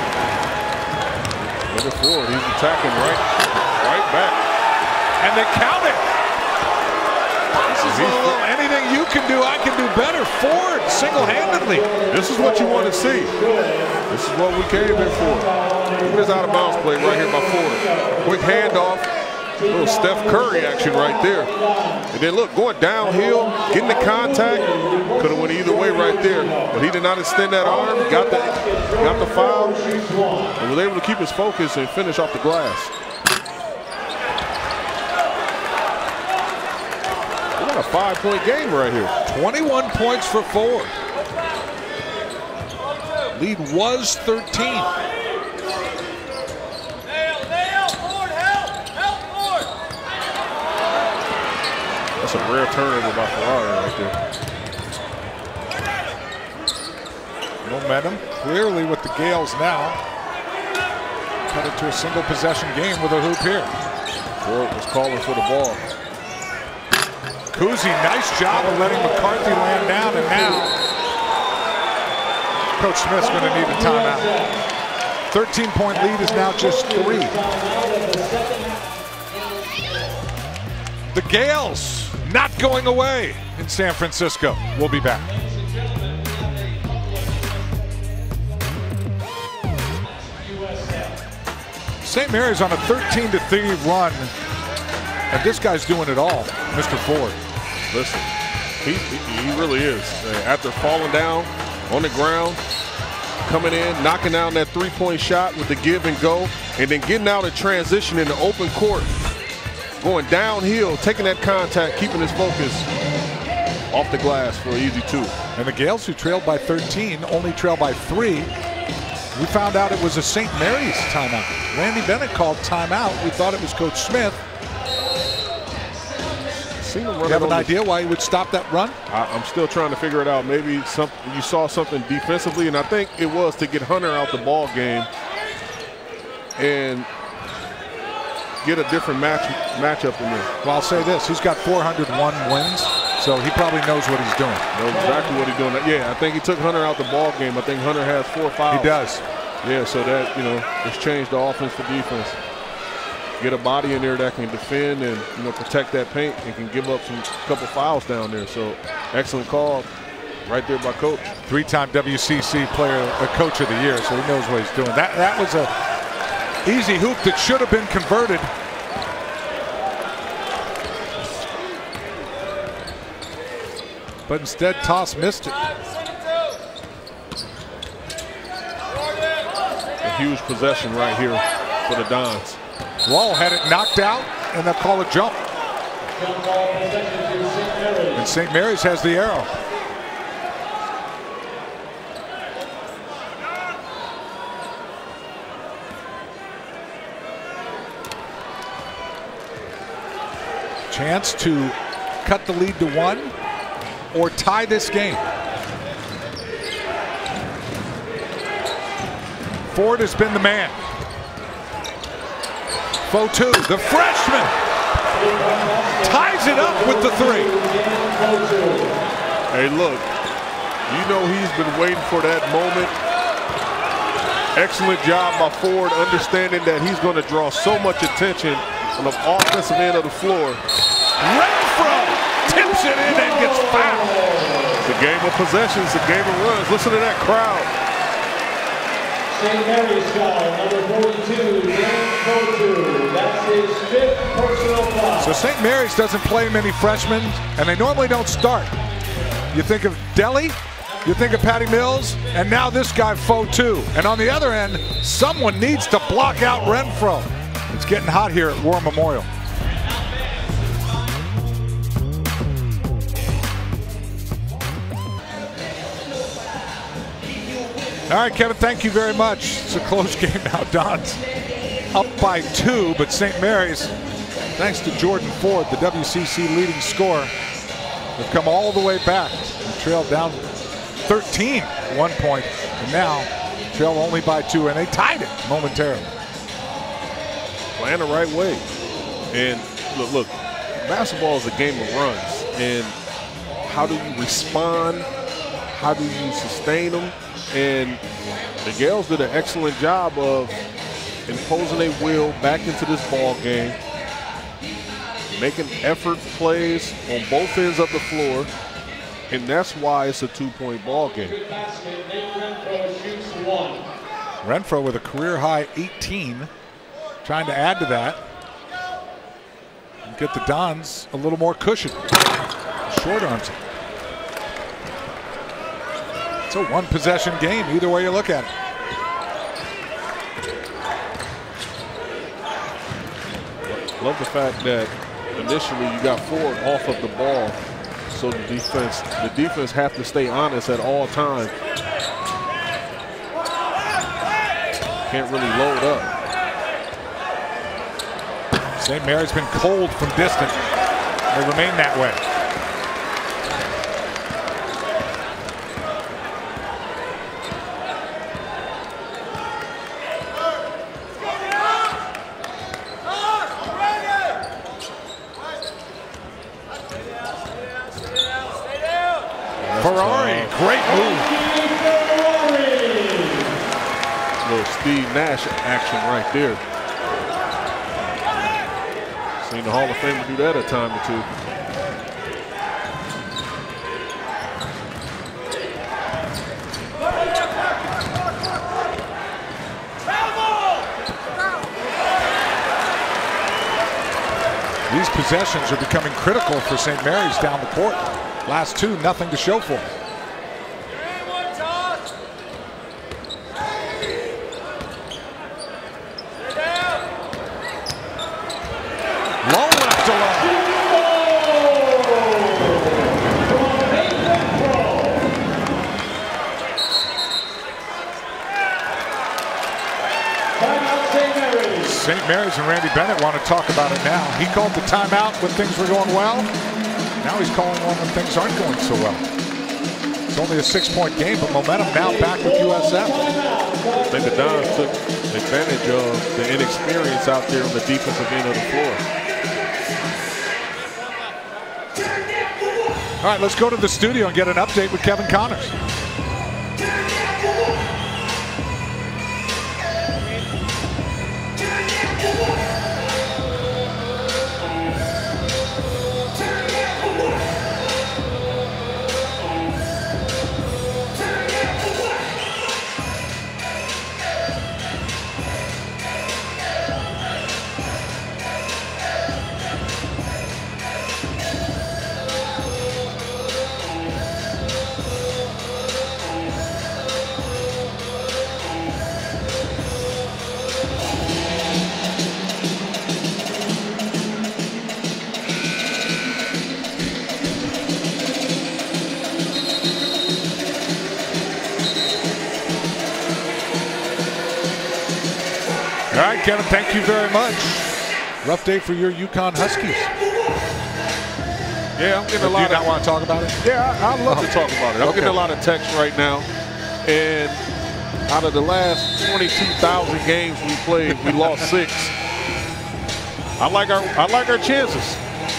Look at Ford. He's attacking right back. And they count it. This is a little anything you can do, I can do better. Ford single-handedly. This is what you want to see. This is what we came in for. Look at this out-of-bounds play right here by Ford. Quick handoff. Little Steph Curry action right there. And then look, going downhill, getting the contact. Could have went either way right there. But he did not extend that arm, got the foul, and was able to keep his focus and finish off the glass. We got a 5-point game right here. 21 points for Ford. Lead was 13. That's a rare turnover by Ferrari right there. Momentum clearly with the Gales now. Cut it to a single possession game with a hoop here. Ford was calling for the ball. Cousy, nice job of letting McCarthy land down, and now Coach Smith's going to need a timeout. 13-point lead is now just 3. The Gales not going away in San Francisco. We'll be back. St. Mary's on a 13-3 run, and this guy's doing it all, Mr. Ford. Listen, he really is. After falling down on the ground, coming in, knocking down that 3-point shot with the give and go, and then getting out of transition in the open court, going downhill, taking that contact, keeping his focus off the glass for an easy 2. And the Gales, who trailed by 13, only trail by 3. We found out it was a St. Mary's timeout. Randy Bennett called timeout. We thought it was Coach Smith. You have an idea why he would stop that run? I'm still trying to figure it out. Maybe you saw something defensively, and I think it was to get Hunter out the ball game. And get a different matchup in there. Well, I'll say this. He's got 401 wins, so he probably knows what he's doing. Knows exactly what he's doing. Yeah, I think he took Hunter out the ball game. I think Hunter has 4 fouls. He does. Yeah, so that, it's changed the offense to defense. Get a body in there that can defend and, protect that paint and can give up a couple fouls down there. So excellent call right there by Coach. 3-time WCC Coach of the Year, so he knows what he's doing. That was a easy hoop that should have been converted. But instead, Toss missed it. A huge possession right here for the Dons. Wall had it knocked out, and they'll call a jump. And St. Mary's has the arrow. Chance to cut the lead to 1 or tie this game. Ford has been the man. Fotu, the freshman, ties it up with the 3. Hey, look, he's been waiting for that moment. Excellent job by Ford, understanding that he's going to draw so much attention on the offensive end of the floor. Renfro tips it in and gets fouled. It's a game of possessions, a game of runs. Listen to that crowd. St. Mary's foul, number 42, James Fotu. That's his 5th personal foul. So St. Mary's doesn't play many freshmen, and they normally don't start. You think of Delly, you think of Patty Mills, and now this guy Fotu. And on the other end, someone needs to block out Renfro. It's getting hot here at War Memorial. All right, Kevin, thank you very much. It's a close game now. Dons up by 2, but St. Mary's, thanks to Jordan Ford, the WCC leading scorer, have come all the way back and trailed down 13 at one point, and now trail only by 2, and they tied it momentarily. Playing the right way. And look, basketball is a game of runs, and how do you respond? How do you sustain them? And the Gales did an excellent job of imposing a will back into this ball game, making effort plays on both ends of the floor, and that's why it's a 2-point ball game. Renfro with a career-high 18, trying to add to that and get the Dons a little more cushion. Short arms it. It's a 1-possession game, either way you look at it. Love the fact that initially you got Ford off of the ball, so the defense have to stay honest at all times. Can't really load up. St. Mary's been cold from distance. They remain that way. Ferrari, great move. Little Steve Nash action right there. Seen the Hall of Famer do that a time or 2. These possessions are becoming critical for St. Mary's down the court. Last 2, nothing to show for. Low left alone. St. Mary's and Randy Bennett want to talk about it now. He called the timeout when things were going well. Now he's calling one when things aren't going so well. It's only a 6-point game, but momentum now back with USF. I think the Dons took advantage of the inexperience out there on the defensive end of the floor. All right, let's go to the studio and get an update with Kevin Connors. All right, Kevin, thank you very much. Rough day for your UConn Huskies. Yeah, I'm getting a lot of... Do you not want to talk about it? Yeah, I'd love to talk about it. I'm getting a lot of text right now. And out of the last 22,000 games we played, we lost 6. I like our chances.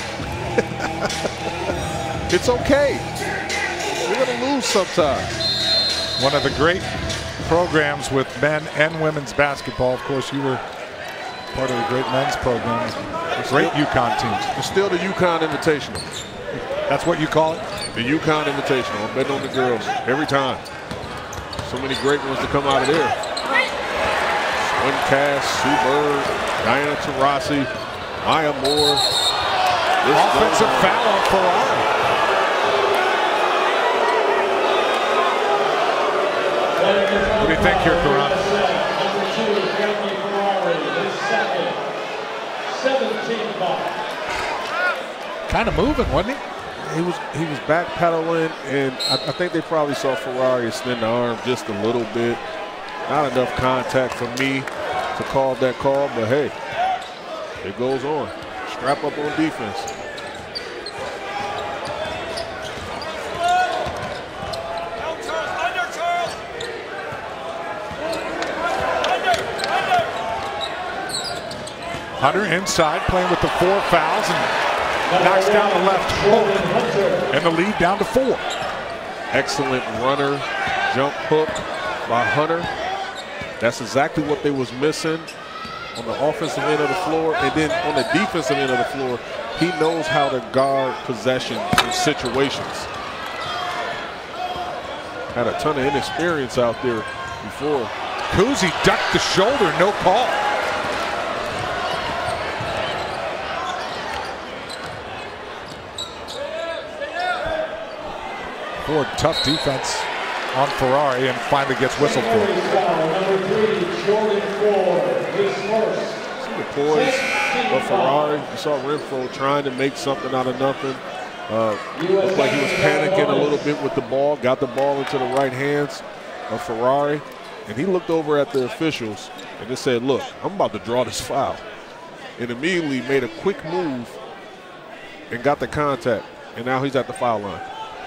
It's okay. We're going to lose sometimes. One of the great programs with men and women's basketball. Of course, you were part of the great men's program. Great UConn teams. It's still the UConn Invitational. That's what you call it? The UConn Invitational. I'm betting on the girls every time. So many great ones to come out of there. Swin Cass, Sue Bird, Diana Taurasi, Maya Moore. Offensive foul on Ferrari. What do you think here, Karan? Number 2, Jeremy Ferrari, his second, 17 ball. Kind of moving, wasn't he? He was backpedaling, and I think they probably saw Ferrari extend the arm just a little bit. Not enough contact for me to call that call, but hey, it goes on. Strap up on defense. Hunter inside, playing with the 4 fouls, and knocks down the left hook, and the lead down to 4. Excellent runner, jump hook by Hunter. That's exactly what they was missing on the offensive end of the floor, and then on the defensive end of the floor, he knows how to guard possessions and situations. Had a ton of inexperience out there before. Kuzi ducked the shoulder, no call. Ford, tough defense on Ferrari, and finally gets whistled for. Number 3, Jordan Ford, his first. See the poise of Ferrari. You saw Renfro trying to make something out of nothing. Looked like he was panicking a little bit with the ball. Got the ball into the right hands of Ferrari, and he looked over at the officials and just said, "Look, I'm about to draw this foul," and immediately made a quick move and got the contact, and now he's at the foul line.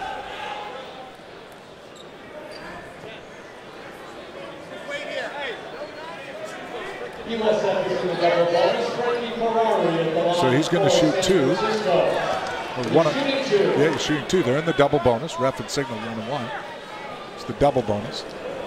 So he's going to shoot 2. Or one of, yeah, he's shooting 2. They're in the double bonus. Ref and signal 1-1. It's the double bonus.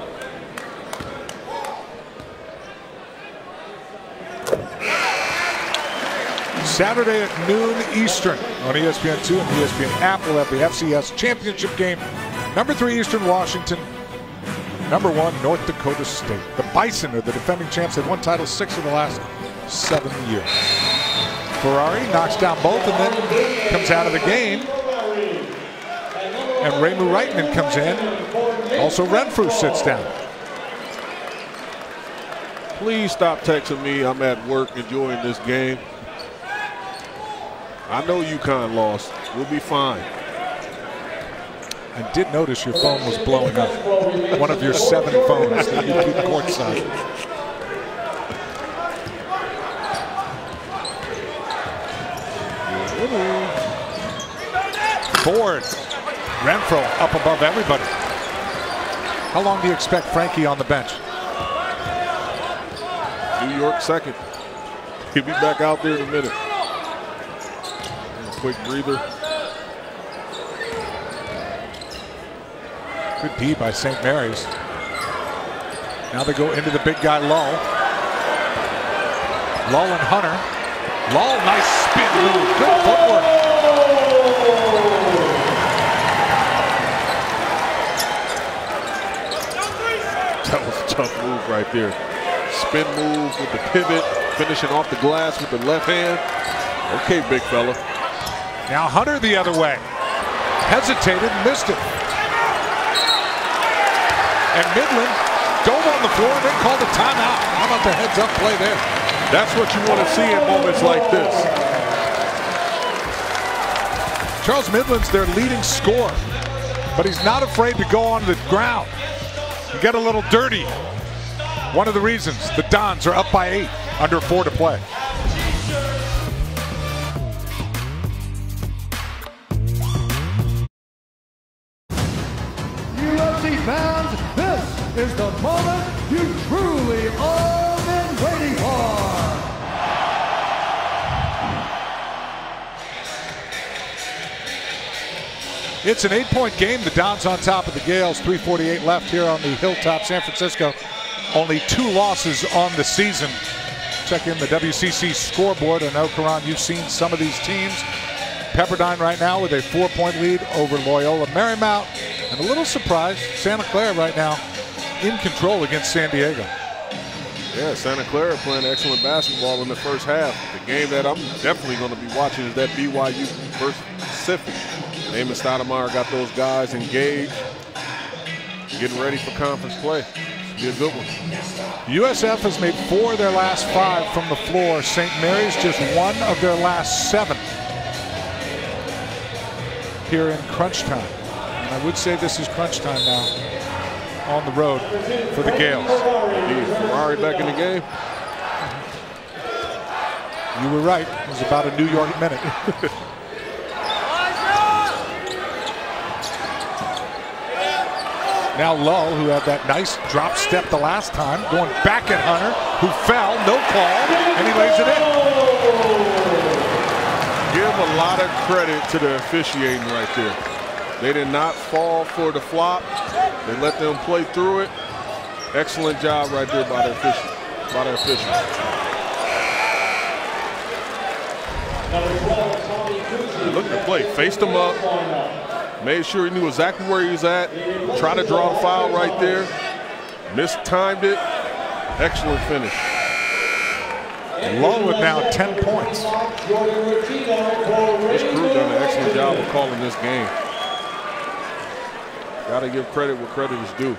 Saturday at noon Eastern on ESPN2 and the ESPN app. We'll have the FCS championship game. Number 3 Eastern Washington. Number 1 North Dakota State. The Bison are the defending champs. They've won title 6 of the last 7 years. Ferrari knocks down both and then comes out of the game. And Reimu Reitman comes in. Also Renfrew sits down. Please stop texting me. I'm at work enjoying this game. I know UConn lost. We'll be fine. I did notice your phone was blowing up. One of your 7 phones that you keep courtside. Ford. Renfro up above everybody. How long do you expect Frankie on the bench? New York second. He'll be back out there in a minute. And a quick breather. Good D by St. Mary's. Now they go into the big guy Lull. Lull and Hunter. Lull, nice spin move. Good footwork. That was a tough move right there. Spin move with the pivot, finishing off the glass with the left hand. Okay, big fella. Now Hunter the other way. Hesitated, missed it. And Midland dove on the floor and then called a timeout. How about the heads-up play there? That's what you want to see in moments like this. Charles Midland's their leading scorer, but he's not afraid to go on the ground and get a little dirty. One of the reasons the Dons are up by 8, under 4 to play. UFC fans, this is the moment you truly all been waiting for. It's an 8-point game. The Dons on top of the Gales. 3:48 left here on the Hilltop. San Francisco only 2 losses on the season. Check in the WCC scoreboard. I know, Karan, you've seen some of these teams. Pepperdine right now with a 4-point lead over Loyola Marymount. And a little surprise, Santa Clara right now in control against San Diego. Yeah, Santa Clara playing excellent basketball in the first half. The game that I'm definitely going to be watching is that BYU versus Pacific. Damon Stoudemire got those guys engaged, getting ready for conference play. Should be a good one. USF has made 4 of their last 5 from the floor. St. Mary's just 1 of their last 7 here in crunch time. And I would say this is crunch time now on the road for the Gales. Indeed. Ferrari back in the game. You were right. It was about a New York minute. Now Lull, who had that nice drop step the last time, going back at Hunter, who fell, no call, and he lays it in. Give a lot of credit to the officiating right there. They did not fall for the flop. They let them play through it. Excellent job right there by the officials. Look at the play. Faced him up. Made sure he knew exactly where he was at. Tried to draw a foul right there. Mistimed it. Excellent finish. Lull with now 10 points. This crew done an excellent job of calling this game. Got to give credit where credit is due.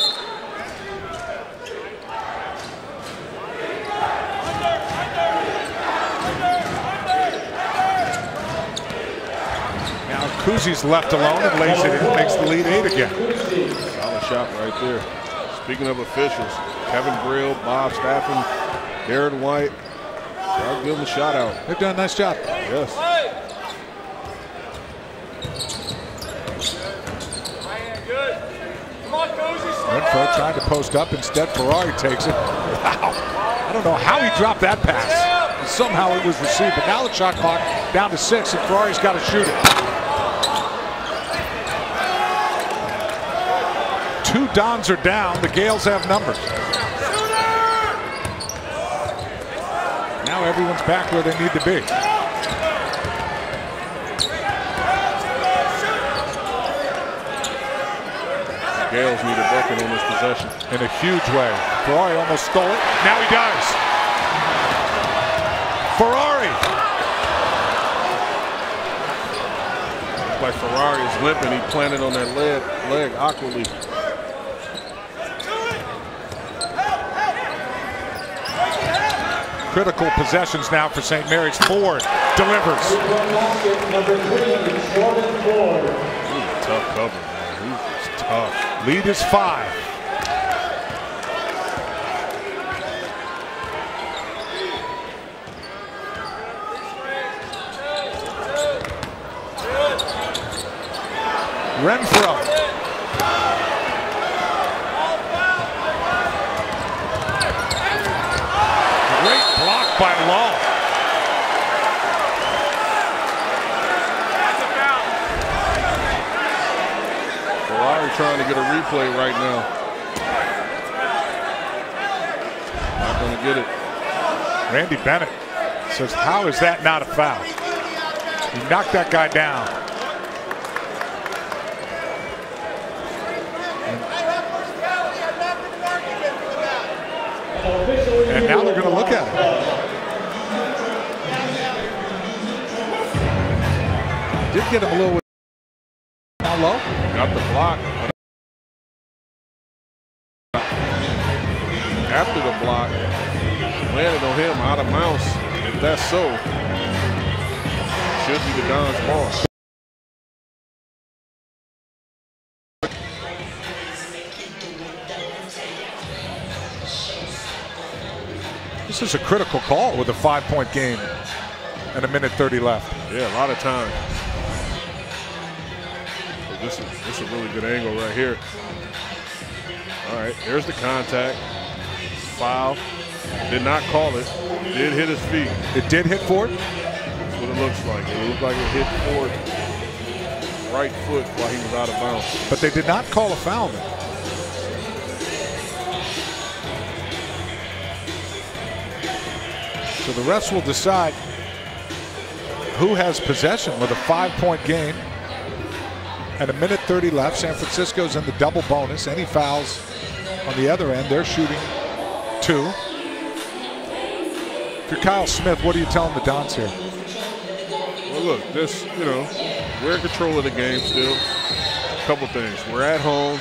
Now Kuzi's left alone and lays it in, makes the lead 8 again. Solid shot right there. Speaking of officials, Kevin Brill, Bob Staffen, Darren White, I'll give them a shout out. They've done a nice job. Yes. Renfro trying to post up. Instead, Ferrari takes it. Wow. I don't know how he dropped that pass. Somehow it was received. But now the shot clock down to 6, and Ferrari's got to shoot it. 2 Dons are down. The Gales have numbers. Now everyone's back where they need to be. Gales need a bucket on this possession. In a huge way. Ferrari almost stole it. Now he does. Ferrari. Looks like Ferrari is limping. He planted on that leg awkwardly. Critical possessions now for St. Mary's. Ford delivers. Tough cover, man. He's just tough. Lead is 5. Renfro. trying to get a replay right now. Not going to get it. Randy Bennett says, how is that not a foul? He knocked that guy down. And now they're going to look at it. Did get him a little down low. Got the block. After the block, landed on him out of bounds. If that's so, should be the Dons' ball. This is a critical call with a 5-point game and 1:30 left. Yeah, a lot of time. This is a really good angle right here. All right, there's the contact. Foul. Did not call it. Did hit his feet. It did hit Ford? That's what it looks like. It looked like it hit Ford right foot while he was out of bounds. But they did not call a foul then. So the refs will decide who has possession with a 5-point game and 1:30 left. San Francisco's in the double bonus. Any fouls on the other end, they're shooting 2. If you're Kyle Smith, what are you telling the Dons here? Well, look, this, we're in control of the game still. A couple things. We're at home.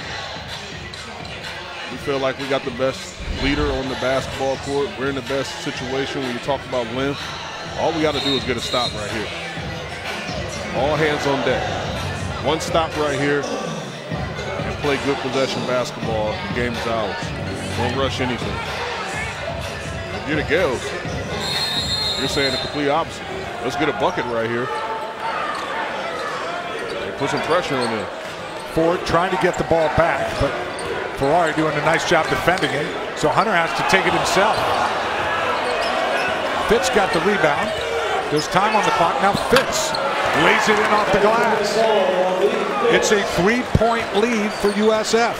We feel like we got the best leader on the basketball court. We're in the best situation when you talk about length. All we got to do is get a stop right here. All hands on deck. One stop right here and play good possession basketball. The game is ours. Don't rush anything. If you're the Gales, you're saying the complete opposite. Let's get a bucket right here. And put some pressure on them. Ford trying to get the ball back, but Ferrari doing a nice job defending it. So Hunter has to take it himself. Fitz got the rebound. There's time on the clock. Now Fitz lays it in off the glass. It's a 3-point lead for USF.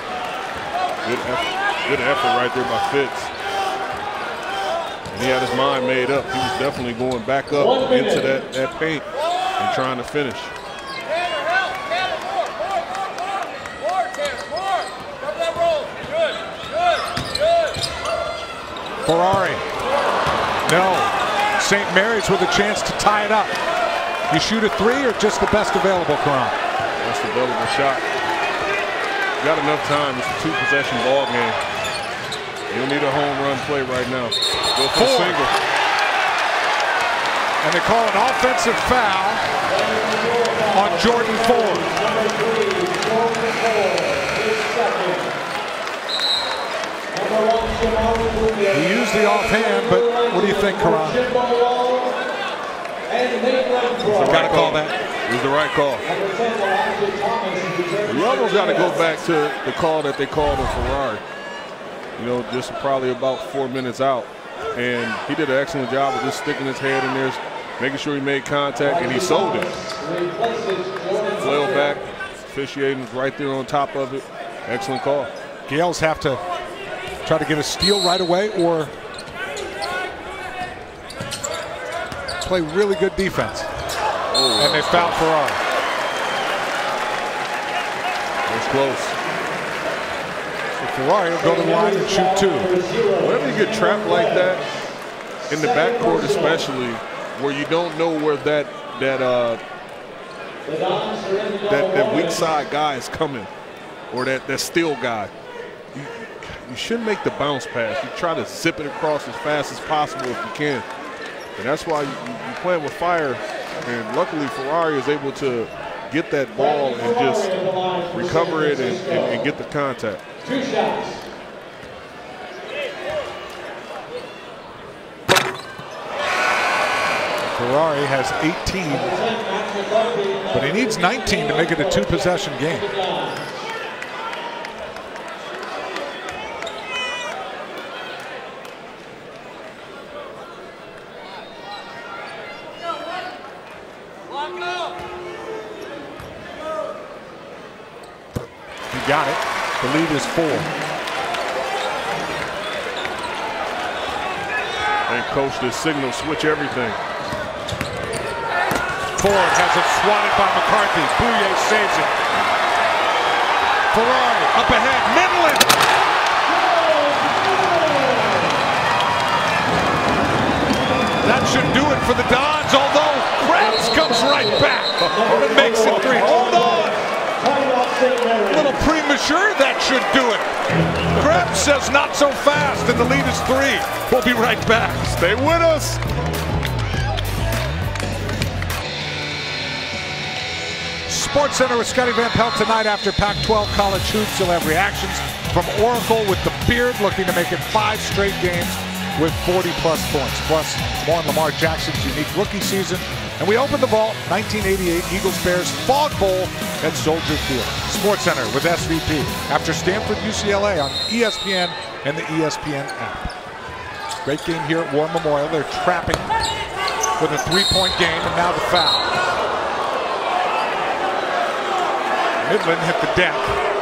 Good effort right there by Fitz. And he had his mind made up. He was definitely going back up into that paint and trying to finish. Ferrari. No. St. Mary's with a chance to tie it up. You shoot a 3 or just the best available, Karan? Best available shot. Got enough time. It's a 2-possession ball game. You don't need a home run play right now. Go for a single. And they call an offensive foul on Jordan Ford. He used the offhand, but what do you think, Karan? Got to call that. It was the right call. You almost got to go back to the call that they called on Ferrari. Just probably about 4 minutes out. And he did an excellent job of just sticking his head in there, making sure he made contact, and he sold it. Flail back, officiating was right there on top of it. Excellent call. Gales have to try to get a steal right away or play really good defense. And they foul Ferrari. It's close. So Ferrari will go to the line and shoot 2. Whenever you get trapped like that, in the backcourt especially, where you don't know where that weak side guy is coming, or that steal guy, you shouldn't make the bounce pass. You try to zip it across as fast as possible if you can. And that's why you playing with fire. And luckily Ferrari is able to get that ball and just recover it and get the contact. 2 shots. Ferrari has 18, but he needs 19 to make it a 2-possession game. got it. The lead is 4. And coach, this signal switch everything. Ford has it swatted by McCarthy. Bouye saves it. Ferrari up ahead. Midland. That should do it for the Dons, although Krebs comes right back and makes it 3. Hold on. A little premature, that should do it. Krebs says not so fast, and the lead is 3. We'll be right back. Stay with us. Sports Center with Scotty Van Pelt tonight after Pac-12 college hoops. You'll have reactions from Oracle with the Beard looking to make it 5 straight games with 40-plus points. Plus, more on Lamar Jackson's unique rookie season. And we open the vault, 1988 Eagles-Bears Fog Bowl at Soldier Field. Sports Center with SVP after Stanford UCLA on ESPN and the ESPN app. Great game here at War Memorial. They're trapping with a 3-point game, and now the foul. Midland hit the deck,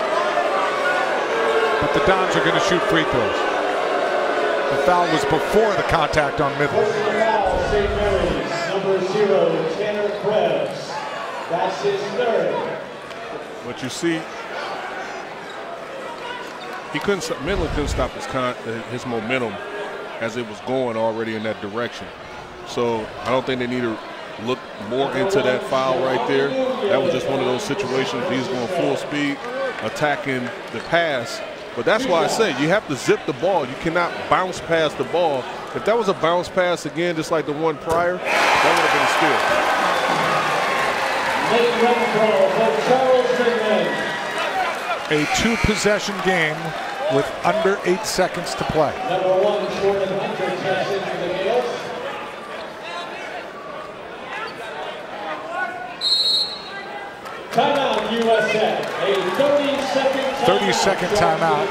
but the Dons are going to shoot free throws. The foul was before the contact on Midland. St. Mary's, number 0, Tanner Krebs. That's his 3rd. But you see, Midland couldn't stop his momentum as it was going already in that direction. So I don't think they need to look more into that foul right there. That was just one of those situations. He's going full speed, attacking the pass. But that's why I say you have to zip the ball. You cannot bounce past the ball. If that was a bounce pass again, just like the one prior, that A would have been a steal. 2-possession game with under 8 seconds to play. Number 1, Jordan Hunter checks in for the Gales. Timeout, USA. A 30-second timeout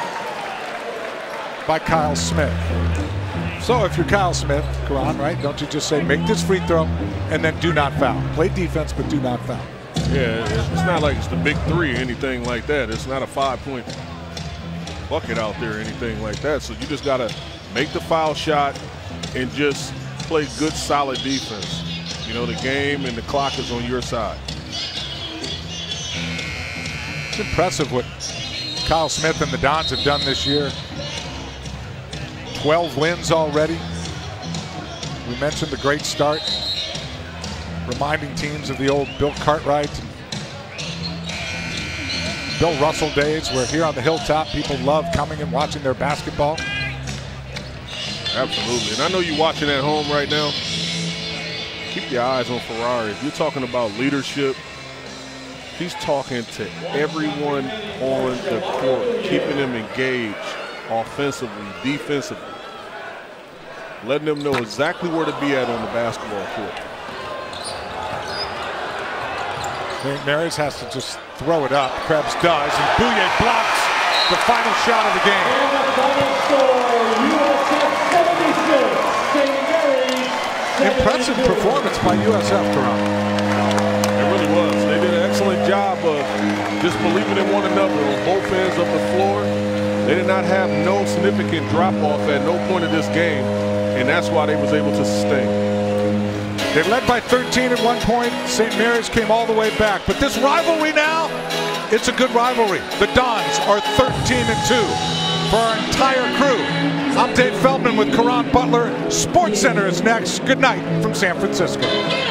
by Kyle Smith. So if you're Kyle Smith, Karan, right, don't you just say make this free throw and then do not foul. Play defense, but do not foul. Yeah, it's not like it's the big 3 or anything like that. It's not a 5-point bucket out there or anything like that. So you just got to make the foul shot and just play good, solid defense. You know, the game and the clock is on your side. It's impressive what Kyle Smith and the Dons have done this year. 12 wins already. We mentioned the great start, reminding teams of the old Bill Cartwright and Bill Russell days, where here on the Hilltop, people love coming and watching their basketball. Absolutely. And I know you're watching at home right now. Keep your eyes on Ferrari. If you're talking about leadership, he's talking to everyone on the court, keeping them engaged offensively, defensively, letting them know exactly where to be at on the basketball court. St. Mary's has to just throw it up. Krebs does, and Bouye blocks the final shot of the game. And the final score, USF 76, St. Mary's 72. Impressive performance by USF, Toronto. It really was. They did an excellent job of just believing in one another on both ends of the floor. They did not have no significant drop-off at no point of this game, and that's why they was able to sustain. They led by 13 at one point. St. Mary's came all the way back. But this rivalry now, it's a good rivalry. The Dons are 13-2 for our entire crew. I'm Dave Feldman with Karan Butler. Sports Center is next. Good night from San Francisco.